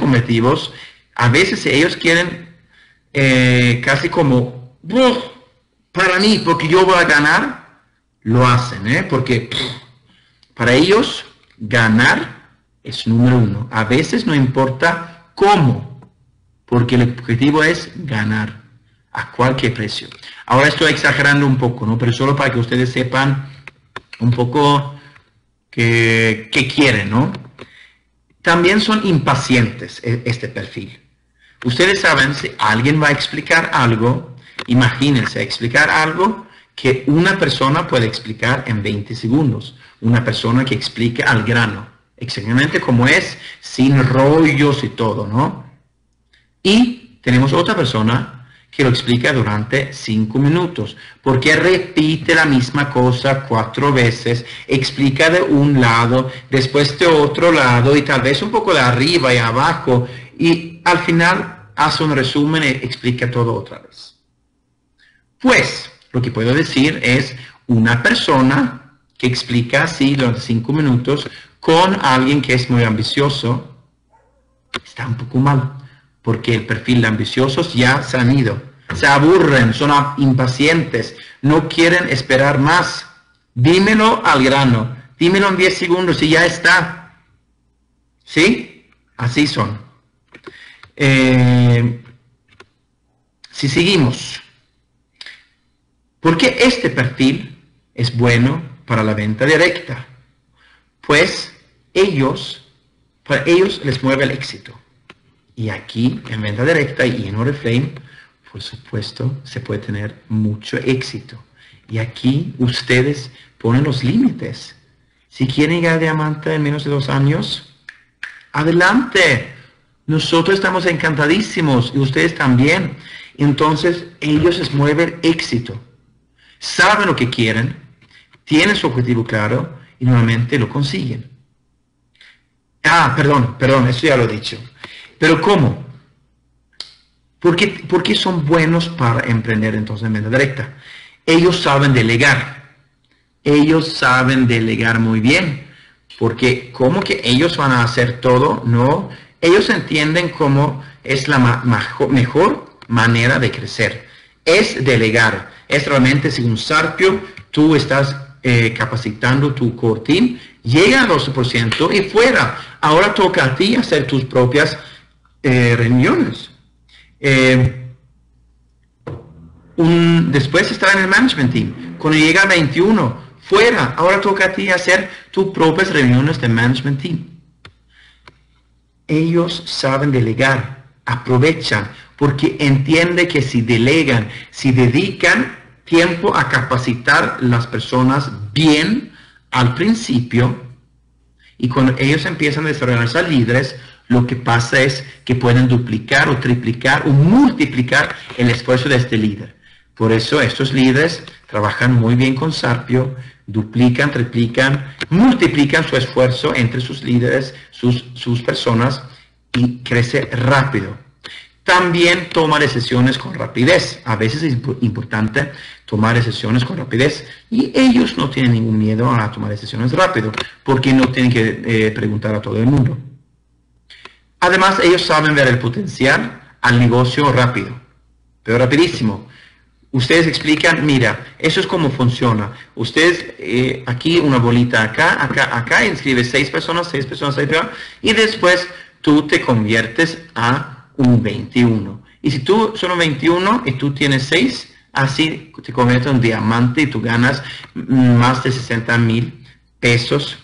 a veces ellos quieren casi como, para mí, porque yo voy a ganar, lo hacen, porque para ellos ganar es número 1. A veces no importa cómo, porque el objetivo es ganar a cualquier precio. Ahora estoy exagerando un poco, ¿no? Pero solo para que ustedes sepan un poco qué quieren, ¿no? También son impacientes este perfil. Ustedes saben, si alguien va a explicar algo, imagínense explicar algo que una persona puede explicar en 20 segundos. Una persona que explique al grano, exactamente como es, sin rollos y todo, ¿no? Y tenemos otra persona que lo explica durante 5 minutos, porque repite la misma cosa 4 veces, explica de un lado, después de otro lado, y tal vez un poco de arriba y abajo, y al final hace un resumen y explica todo otra vez. Pues, lo que puedo decir es una persona que explica así durante 5 minutos con alguien que es muy ambicioso, está un poco mal, porque el perfil de ambiciosos ya se han ido, se aburren, son impacientes, no quieren esperar más. Dímelo al grano, dímelo en 10 segundos y ya está. ¿Sí? Así son. Si seguimos, ¿por qué este perfil es bueno para la venta directa? Pues para ellos les mueve el éxito. Y aquí, en venta directa y en Oriflame, por supuesto, se puede tener mucho éxito. Y aquí ustedes ponen los límites. Si quieren llegar a diamante en menos de 2 años, adelante. Nosotros estamos encantadísimos y ustedes también. Entonces, ellos les mueve el éxito. Saben lo que quieren, tienen su objetivo claro y normalmente lo consiguen. Perdón, eso ya lo he dicho. Pero ¿cómo? ¿Por qué son buenos para emprender entonces en venta directa? Ellos saben delegar. Ellos saben delegar muy bien. Porque ¿cómo que ellos van a hacer todo? No. Ellos entienden cómo es la mejor manera de crecer. Es delegar. Es realmente, según Sarpio, tú estás capacitando tu core team, llega al 12% y fuera. Ahora toca a ti hacer tus propias reuniones. Después estar en el management team. Cuando llega a 21, fuera. Ahora toca a ti hacer tus propias reuniones de management team. Ellos saben delegar, aprovechan, porque entienden que si delegan, si dedican tiempo a capacitar las personas bien al principio, y cuando ellos empiezan a desarrollarse a líderes, lo que pasa es que pueden duplicar o triplicar o multiplicar el esfuerzo de este líder. Por eso estos líderes trabajan muy bien con Sarpio, duplican, triplican, multiplican su esfuerzo entre sus líderes, sus personas, y crece rápido. También toma decisiones con rapidez. A veces es importante tomar decisiones con rapidez y ellos no tienen ningún miedo a tomar decisiones rápido porque no tienen que preguntar a todo el mundo. Además, ellos saben ver el potencial al negocio rápido, pero rapidísimo. Ustedes explican, mira, eso es como funciona. Ustedes, aquí una bolita acá, inscribes 6 personas, 6 personas, y después tú te conviertes a un 21. Y si tú solo 21 y tú tienes 6, así te conviertes en un diamante y tú ganas más de 60,000 pesos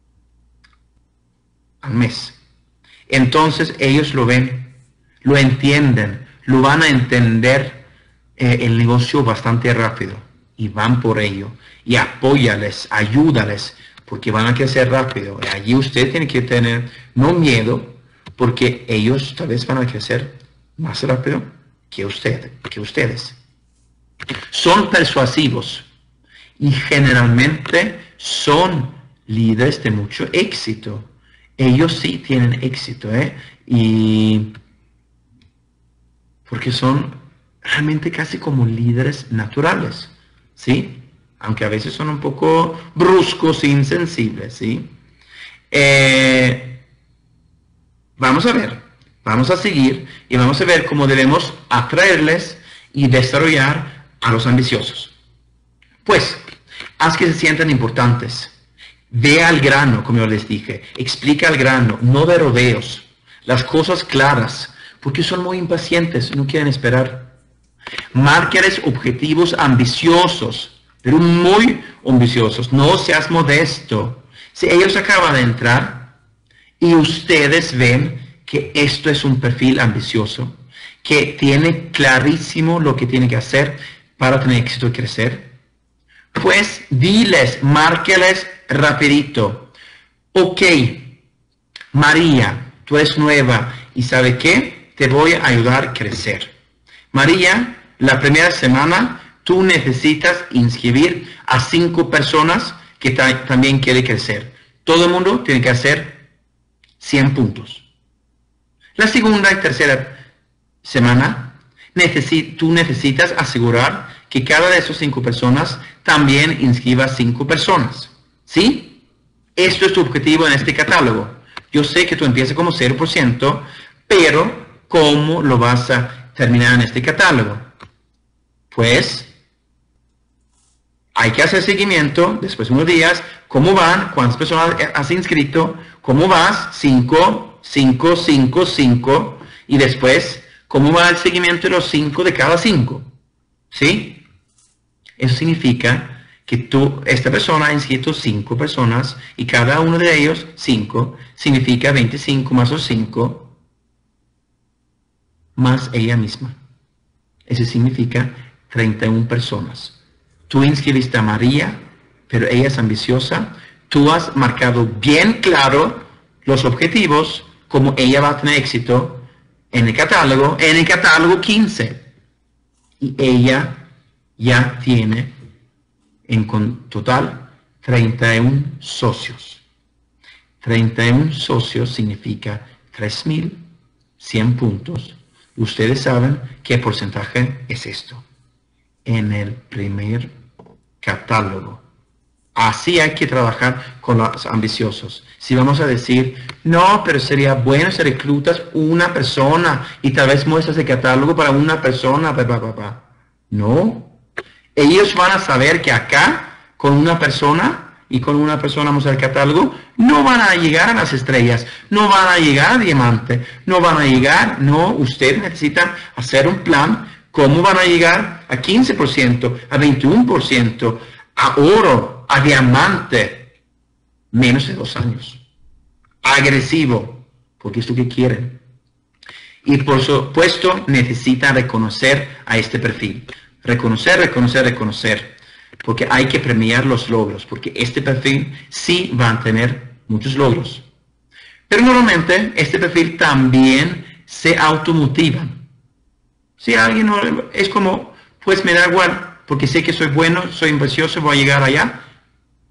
al mes. Entonces ellos lo ven, lo entienden, lo van a entender el negocio bastante rápido y van por ello. Y apóyales, ayúdales, porque van a crecer rápido. Y allí usted tiene que tener no miedo, porque ellos tal vez van a crecer más rápido que ustedes. Son persuasivos y generalmente son líderes de mucho éxito. Ellos sí tienen éxito, y porque son realmente casi como líderes naturales, ¿sí? Aunque a veces son un poco bruscos e insensibles, ¿sí? Vamos a ver, vamos a seguir y vamos a ver cómo debemos atraerles y desarrollar a los ambiciosos. Pues, haz que se sientan importantes. Ve al grano, como yo les dije. Explica al grano, no de rodeos. Las cosas claras, porque son muy impacientes, no quieren esperar. Márcales objetivos ambiciosos, pero muy ambiciosos. No seas modesto. Si ellos acaban de entrar y ustedes ven que esto es un perfil ambicioso, que tiene clarísimo lo que tiene que hacer para tener éxito y crecer, pues diles, márqueles rapidito. Ok, María, tú eres nueva y ¿sabe qué? Te voy a ayudar a crecer. María, la primera semana tú necesitas inscribir a 5 personas que también quieren crecer. Todo el mundo tiene que hacer 100 puntos. La segunda y tercera semana, tú necesitas asegurar que cada de esas 5 personas también inscriba 5 personas. ¿Sí? Esto es tu objetivo en este catálogo. Yo sé que tú empiezas como 0%, pero ¿cómo lo vas a terminar en este catálogo? Pues hay que hacer seguimiento después de unos días. ¿Cómo van? ¿Cuántas personas has inscrito? ¿Cómo vas? 5, 5, 5, 5. Y después, ¿cómo va el seguimiento de los 5 de cada 5? ¿Sí? Eso significa que esta persona ha inscrito 5 personas y cada uno de ellos 5. Significa 25 más los 5 más ella misma. Eso significa 31 personas. Tú inscribiste a María, pero ella es ambiciosa. Tú has marcado bien claro los objetivos, como ella va a tener éxito en el catálogo 15. Y ella ya tiene en total 31 socios. 31 socios significa 3,100 puntos. Ustedes saben qué porcentaje es esto. En el primer catálogo. Así hay que trabajar con los ambiciosos. Si vamos a decir, no, pero sería bueno si reclutas una persona y tal vez muestras el catálogo para una persona, No. Ellos van a saber que acá, con una persona y con una persona mostrar el catálogo, no van a llegar a las estrellas, no van a llegar a diamante, no van a llegar, no, ustedes necesitan hacer un plan. ¿Cómo van a llegar a 15%, a 21%, a oro, a diamante? Menos de 2 años. Agresivo, porque es lo que quieren. Y por supuesto necesitan reconocer a este perfil. Reconocer, reconocer, reconocer. Porque hay que premiar los logros, porque este perfil sí va a tener muchos logros. Pero normalmente este perfil también se automotiva. Si alguien no, es como, pues me da igual, porque sé que soy bueno, soy ambicioso, voy a llegar allá.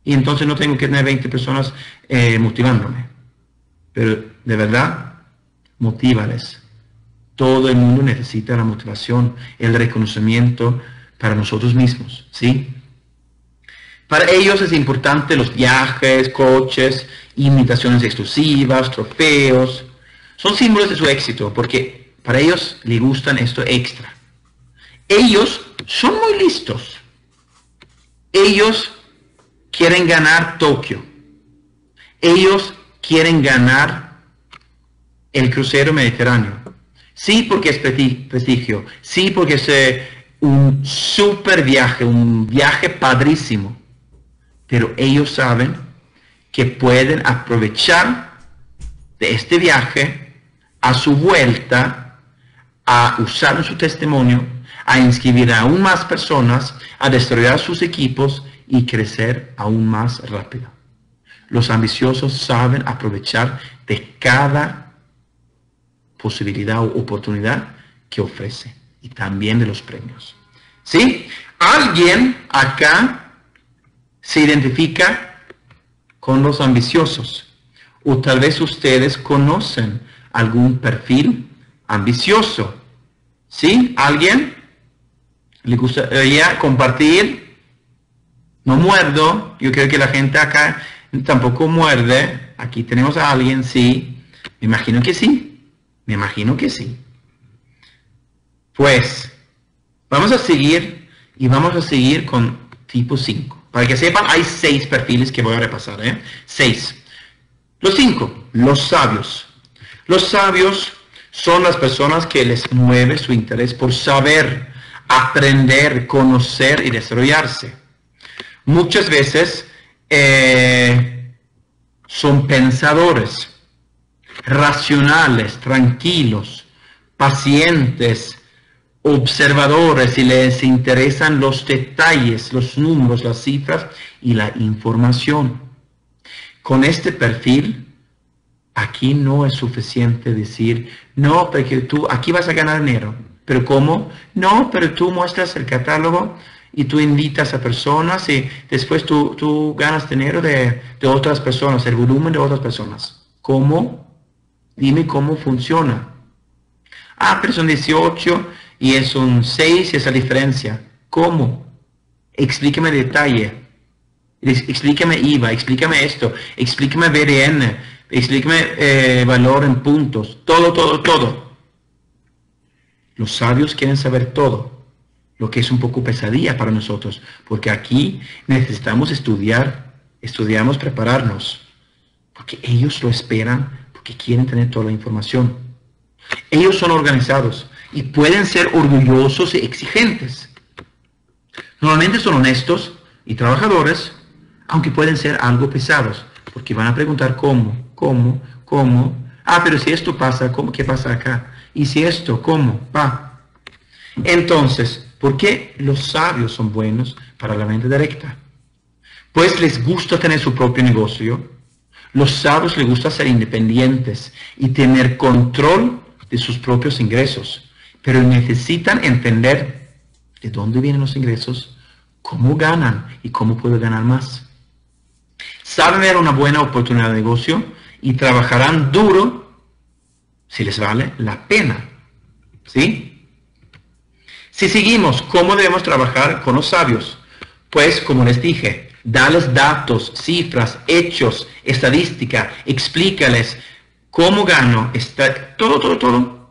y entonces no tengo que tener 20 personas motivándome. Pero de verdad, motívales. Todo el mundo necesita la motivación, el reconocimiento para nosotros mismos, ¿sí? Para ellos es importante los viajes, coches, invitaciones exclusivas, trofeos. Son símbolos de su éxito porque para ellos les gustan esto extra. Ellos son muy listos. Ellos quieren ganar Tokio. Ellos quieren ganar el crucero mediterráneo. Sí, porque es prestigio. Sí, porque es un super viaje, un viaje padrísimo. Pero ellos saben que pueden aprovechar de este viaje a su vuelta, a usar su testimonio, a inscribir a aún más personas, a desarrollar sus equipos y crecer aún más rápido. Los ambiciosos saben aprovechar de cada posibilidad o oportunidad que ofrece y también de los premios. ¿Sí? ¿Alguien acá se identifica con los ambiciosos? O tal vez ustedes conocen algún perfil ambicioso. ¿Sí? ¿Alguien le gustaría compartir? No muerdo. Yo creo que la gente acá tampoco muerde. Aquí tenemos a alguien, sí. Me imagino que sí. Me imagino que sí. Pues, vamos a seguir y vamos a seguir con tipo 5. Para que sepan, hay 6 perfiles que voy a repasar, 6. Los 5, los sabios. Los sabios son las personas que les mueve su interés por saber, aprender, conocer y desarrollarse. Muchas veces son pensadores, racionales, tranquilos, pacientes, observadores y les interesan los detalles, los números, las cifras y la información. Con este perfil, aquí no es suficiente decir, no, porque tú aquí vas a ganar dinero. ¿Pero cómo? No, pero tú muestras el catálogo y tú invitas a personas y después tú ganas dinero de otras personas, el volumen de otras personas. ¿Cómo? Dime cómo funciona. Ah, pero son 18 y es un 6 y esa diferencia. ¿Cómo? Explícame detalle. Explícame IVA, explícame esto, explícame BRN, explícame valor en puntos. Todo. Los sabios quieren saber todo, lo que es un poco pesadilla para nosotros, porque aquí necesitamos estudiamos, prepararnos, porque ellos lo esperan, porque quieren tener toda la información. Ellos son organizados y pueden ser orgullosos y exigentes. Normalmente son honestos y trabajadores, aunque pueden ser algo pesados, porque van a preguntar cómo. Ah, pero si esto pasa, ¿qué pasa acá? Y si esto, ¿cómo? Va. Entonces, ¿por qué los sabios son buenos para la mente directa? Pues les gusta tener su propio negocio. Los sabios les gusta ser independientes y tener control de sus propios ingresos. Pero necesitan entender de dónde vienen los ingresos, cómo ganan y cómo pueden ganar más. Saben ver una buena oportunidad de negocio y trabajarán duro si les vale la pena. ¿Sí? Si seguimos, ¿cómo debemos trabajar con los sabios? Pues, como les dije, dales datos, cifras, hechos, estadística, explícales cómo gano, todo.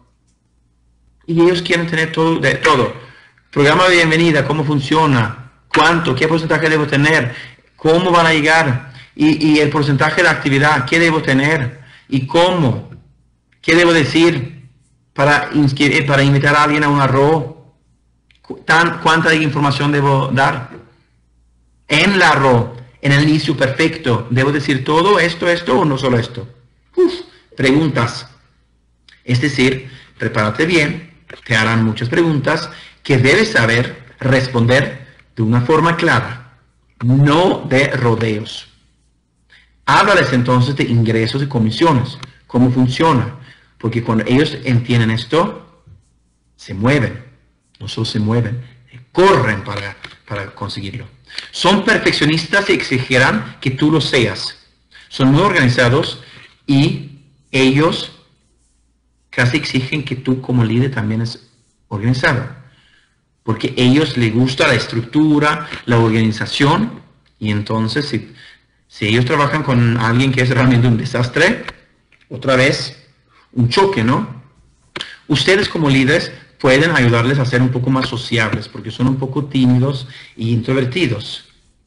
Y ellos quieren tener todo. Programa de bienvenida, cómo funciona, cuánto, qué porcentaje debo tener, cómo van a llegar, y el porcentaje de actividad, qué debo tener, y cómo, qué debo decir para invitar a alguien a un arroz, cuánta información debo dar. En la arroz, en el inicio perfecto, ¿debo decir todo esto o no solo esto? Preguntas. Es decir, prepárate bien, te harán muchas preguntas que debes saber responder de una forma clara, no de rodeos. Háblales entonces de ingresos y comisiones, cómo funciona, porque cuando ellos entienden esto, se mueven, no solo se mueven, corren para para conseguirlo. Son perfeccionistas y exigirán que tú lo seas. Son muy organizados y ellos casi exigen que tú como líder también es organizado. Porque a ellos les gusta la estructura, la organización, y entonces si ellos trabajan con alguien que es realmente un desastre, otra vez un choque, ¿no? Ustedes como líderes pueden ayudarles a ser un poco más sociables, porque son un poco tímidos e introvertidos.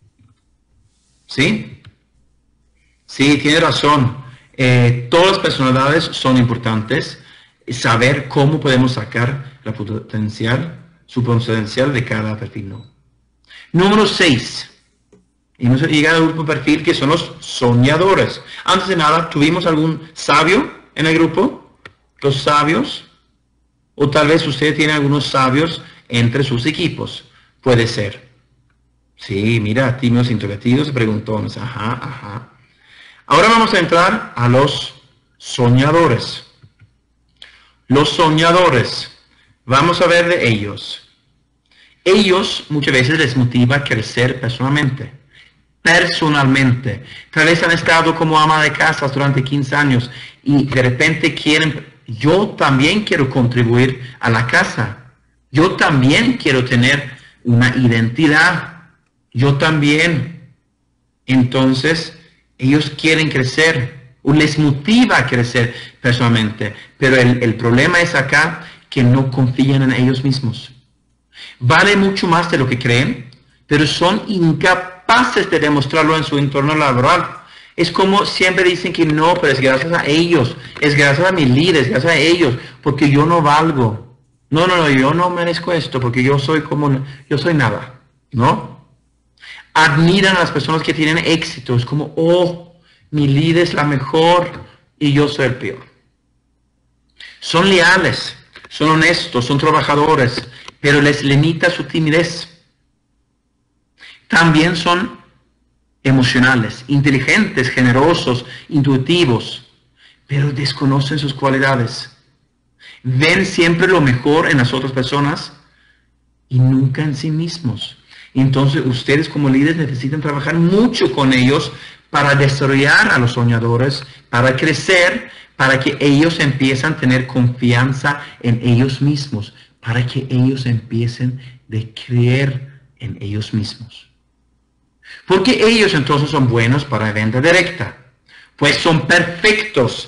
¿Sí? Sí, tiene razón. Todas las personalidades son importantes. Saber cómo podemos sacar su potencial de cada perfil, ¿no? Número 6. Hemos llegado al grupo perfil que son los soñadores. Antes de nada, ¿tuvimos algún sabio en el grupo? Los sabios. O tal vez usted tiene algunos sabios entre sus equipos. Puede ser. Sí, mira, tímidos, introvertidos, preguntones. Ajá, ajá. Ahora vamos a entrar a los soñadores. Los soñadores. Vamos a ver de ellos. Ellos muchas veces les motiva a crecer personalmente. Tal vez han estado como ama de casa durante 15 años y de repente quieren, yo también quiero contribuir a la casa. Yo también quiero tener una identidad. Yo también. Entonces, ellos quieren crecer o les motiva a crecer personalmente. Pero el problema es acá que no confían en ellos mismos. Vale mucho más de lo que creen, pero son incapaces de demostrarlo en su entorno laboral. Es como siempre dicen que no, pero es gracias a ellos, es gracias a mis líderes, gracias a ellos, porque yo no valgo. No, yo no merezco esto, porque yo soy nada, ¿no? Admiran a las personas que tienen éxito, es como, oh, mi líder es la mejor y yo soy el peor. Son leales, son honestos, son trabajadores, pero les limita su timidez. También son emocionales, inteligentes, generosos, intuitivos, pero desconocen sus cualidades. Ven siempre lo mejor en las otras personas y nunca en sí mismos. Entonces ustedes como líderes necesitan trabajar mucho con ellos para desarrollar a los soñadores, para crecer, para que ellos empiecen a tener confianza en ellos mismos, para que ellos empiecen a creer en ellos mismos. Porque ellos entonces son buenos para la venta directa. Pues son perfectos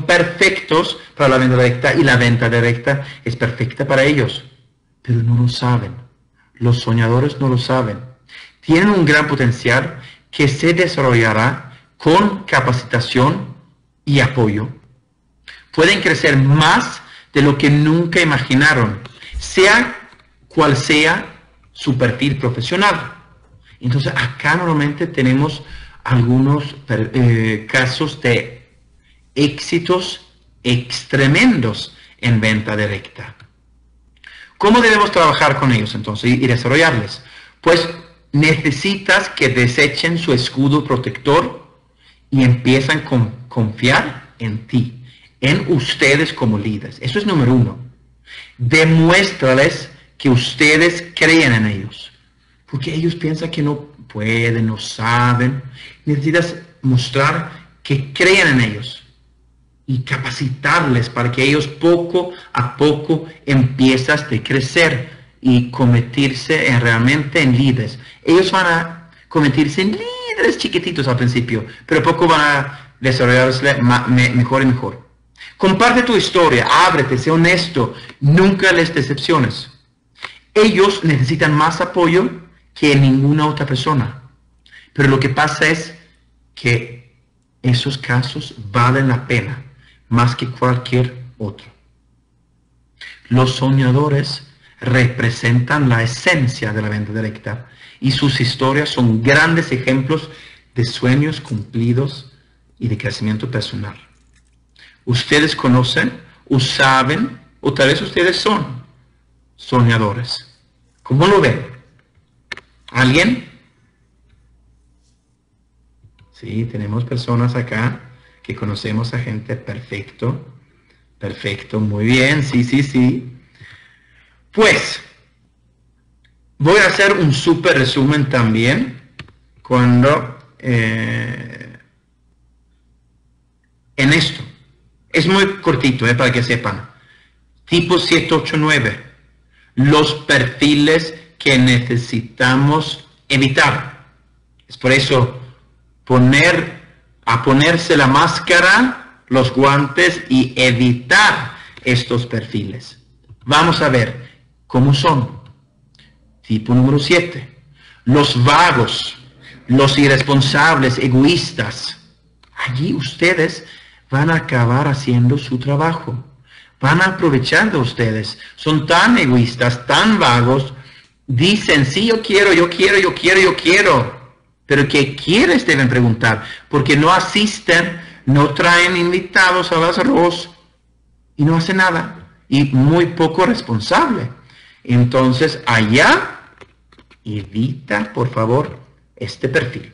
para la venta directa y la venta directa es perfecta para ellos. Pero no lo saben. Los soñadores no lo saben. Tienen un gran potencial que se desarrollará con capacitación y apoyo. Pueden crecer más de lo que nunca imaginaron, sea cual sea su perfil profesional. Entonces acá normalmente tenemos algunos casos de éxitos tremendos en venta directa. ¿Cómo debemos trabajar con ellos entonces y desarrollarles? Pues necesitas que desechen su escudo protector y empiezan a confiar en ti, en ustedes como líderes. Eso es número 1. Demuéstrales que ustedes creen en ellos. Porque ellos piensan que no pueden, no saben. Necesitas mostrar que creen en ellos y capacitarles para que ellos poco a poco empiezan a crecer y convertirse realmente en líderes. Ellos van a convertirse en líderes chiquititos al principio, pero poco van a desarrollarse mejor y mejor. Comparte tu historia, ábrete, sé honesto, nunca les decepciones. Ellos necesitan más apoyo que ninguna otra persona. Pero lo que pasa es que esos casos valen la pena más que cualquier otro. Los soñadores representan la esencia de la venta directa y sus historias son grandes ejemplos de sueños cumplidos y de crecimiento personal. Ustedes conocen o saben, o tal vez ustedes son soñadores. ¿Cómo lo ven? ¿Alguien? Sí, tenemos personas acá que conocemos a gente perfecto. Perfecto, muy bien, sí. Pues, Voy a hacer un súper resumen también cuando en esto. Es muy cortito, para que sepan. Tipo 789. Los perfiles que necesitamos evitar. Es por eso ponerse la máscara, los guantes y evitar estos perfiles. Vamos a ver cómo son. Tipo número 7. Los vagos, los irresponsables, egoístas. Allí ustedes van a acabar haciendo su trabajo. Van a aprovechar de ustedes. Son tan egoístas, tan vagos. Dicen, sí, yo quiero. Pero ¿qué quieres? Deben preguntar. Porque no asisten, no traen invitados a las arroz y no hacen nada. Y muy poco responsable. Entonces, allá, evita, por favor, este perfil.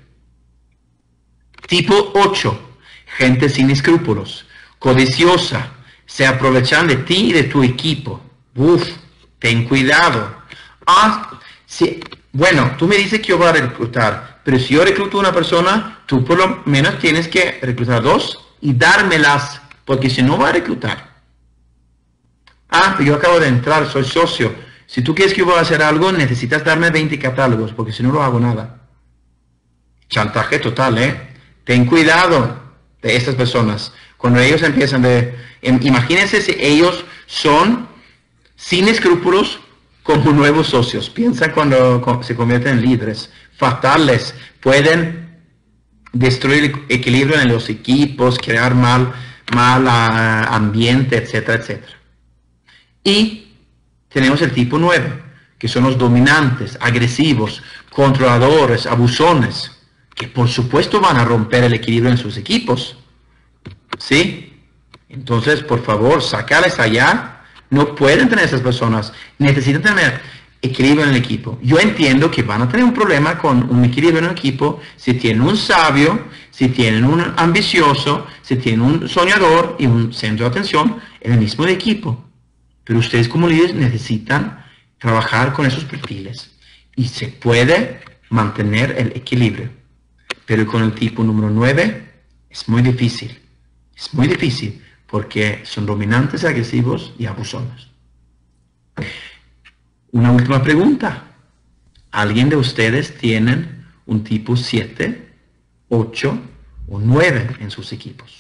Tipo 8. Gente sin escrúpulos, codiciosa, se aprovechan de ti y de tu equipo. Uf, ten cuidado. Sí. Bueno, tú me dices que yo voy a reclutar, pero si yo recluto a una persona, tú por lo menos tienes que reclutar 2 y dármelas, porque si no va a reclutar. Pero yo acabo de entrar, soy socio. Si tú quieres que yo voy a hacer algo, necesitas darme 20 catálogos, porque si no, no hago nada. Chantaje total, Ten cuidado de estas personas. Cuando ellos empiezan imagínense si ellos son sin escrúpulos como nuevos socios. Piensa cuando se convierten en líderes. Fatales. Pueden destruir el equilibrio en los equipos, crear mal ambiente, etcétera, etcétera. Y tenemos el tipo 9, que son los dominantes, agresivos, controladores, abusones, que por supuesto van a romper el equilibrio en sus equipos. ¿Sí? Entonces, por favor, sacarles allá. No pueden tener esas personas. Necesitan tener equilibrio en el equipo. Yo entiendo que van a tener un problema con un equilibrio en el equipo si tienen un sabio, si tienen un ambicioso, si tienen un soñador y un centro de atención en el mismo equipo. Pero ustedes como líderes necesitan trabajar con esos perfiles. Y se puede mantener el equilibrio. Pero con el tipo número 9 es muy difícil. Es muy difícil porque son dominantes, agresivos y abusones. Una última pregunta. ¿Alguien de ustedes tienen un tipo 7, 8 o 9 en sus equipos?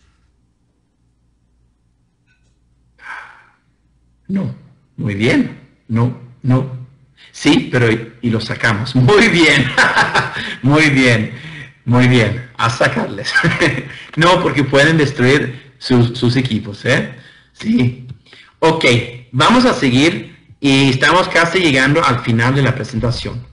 No. Muy bien. No. Sí, pero y lo sacamos. Muy bien. Muy bien. Muy bien. A sacarles. No, porque pueden destruir sus equipos, Sí. Ok. Vamos a seguir y estamos casi llegando al final de la presentación.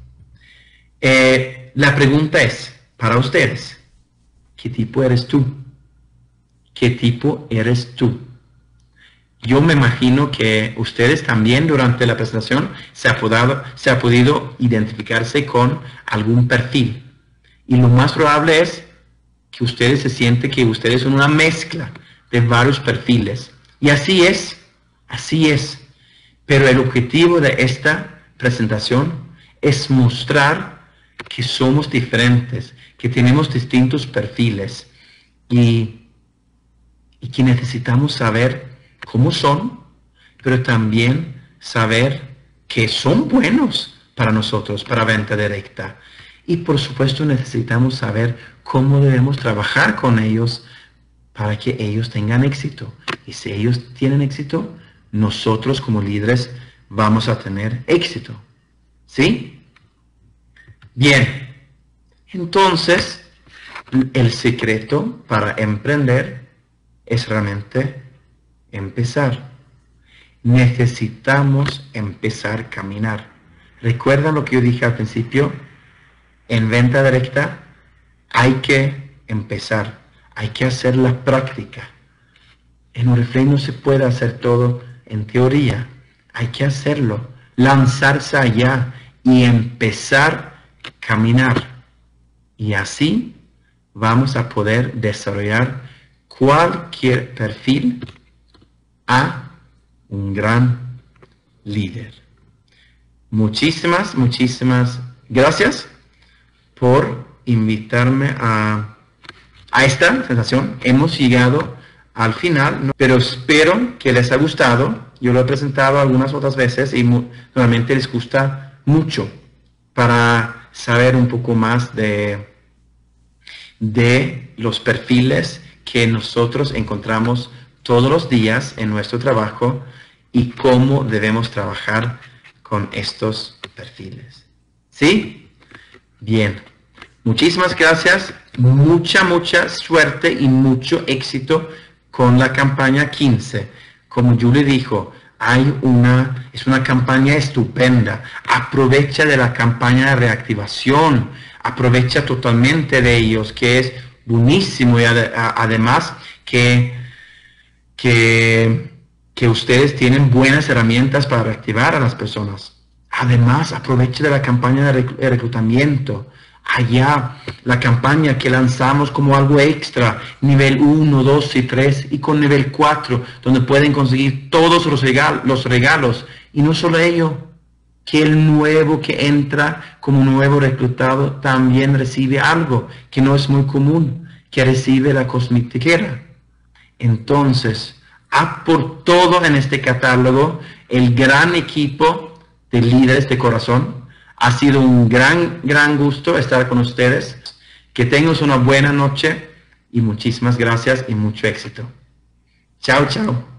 La pregunta es, para ustedes, ¿qué tipo eres tú? ¿Qué tipo eres tú? Yo me imagino que ustedes también durante la presentación se ha podido identificarse con algún perfil. Y lo más probable es que ustedes se sienten que ustedes son una mezcla de varios perfiles. Y así es. Pero el objetivo de esta presentación es mostrar que somos diferentes, que tenemos distintos perfiles y que necesitamos saber cómo son, pero también saber que son buenos para nosotros, para venta directa. Y por supuesto necesitamos saber cómo debemos trabajar con ellos para que ellos tengan éxito. Y si ellos tienen éxito, nosotros como líderes vamos a tener éxito. ¿Sí? Bien. Entonces, el secreto para emprender es realmente empezar. Necesitamos empezar a caminar. ¿Recuerdan lo que yo dije al principio? En venta directa hay que empezar, hay que hacer la práctica. En Oriflame no se puede hacer todo en teoría, hay que hacerlo, lanzarse allá y empezar a caminar. Y así vamos a poder desarrollar cualquier perfil a un gran líder. muchísimas gracias por invitarme a esta sensación. Hemos llegado al final, ¿no? Pero espero que les haya gustado. Yo lo he presentado algunas otras veces y normalmente les gusta mucho para saber un poco más de los perfiles que nosotros encontramos todos los días en nuestro trabajo y cómo debemos trabajar con estos perfiles. ¿Sí? Bien. Muchísimas gracias. Mucha suerte y mucho éxito con la campaña 15. Como Julie dijo, es una campaña estupenda. Aprovecha de la campaña de reactivación. Aprovecha totalmente de ellos, que es buenísimo, y además que ustedes tienen buenas herramientas para reactivar a las personas. Además, aproveche de la campaña de reclutamiento. Allá, la campaña que lanzamos como algo extra, nivel 1, 2 y 3, y con nivel 4, donde pueden conseguir todos los regalos. Y no solo ello, que el nuevo que entra como nuevo reclutado también recibe algo que no es muy común, que recibe la cosmetiquera. Entonces, por todo en este catálogo, el gran equipo de líderes de corazón. Ha sido un gran gusto estar con ustedes. Que tengan una buena noche y muchísimas gracias y mucho éxito. Chao.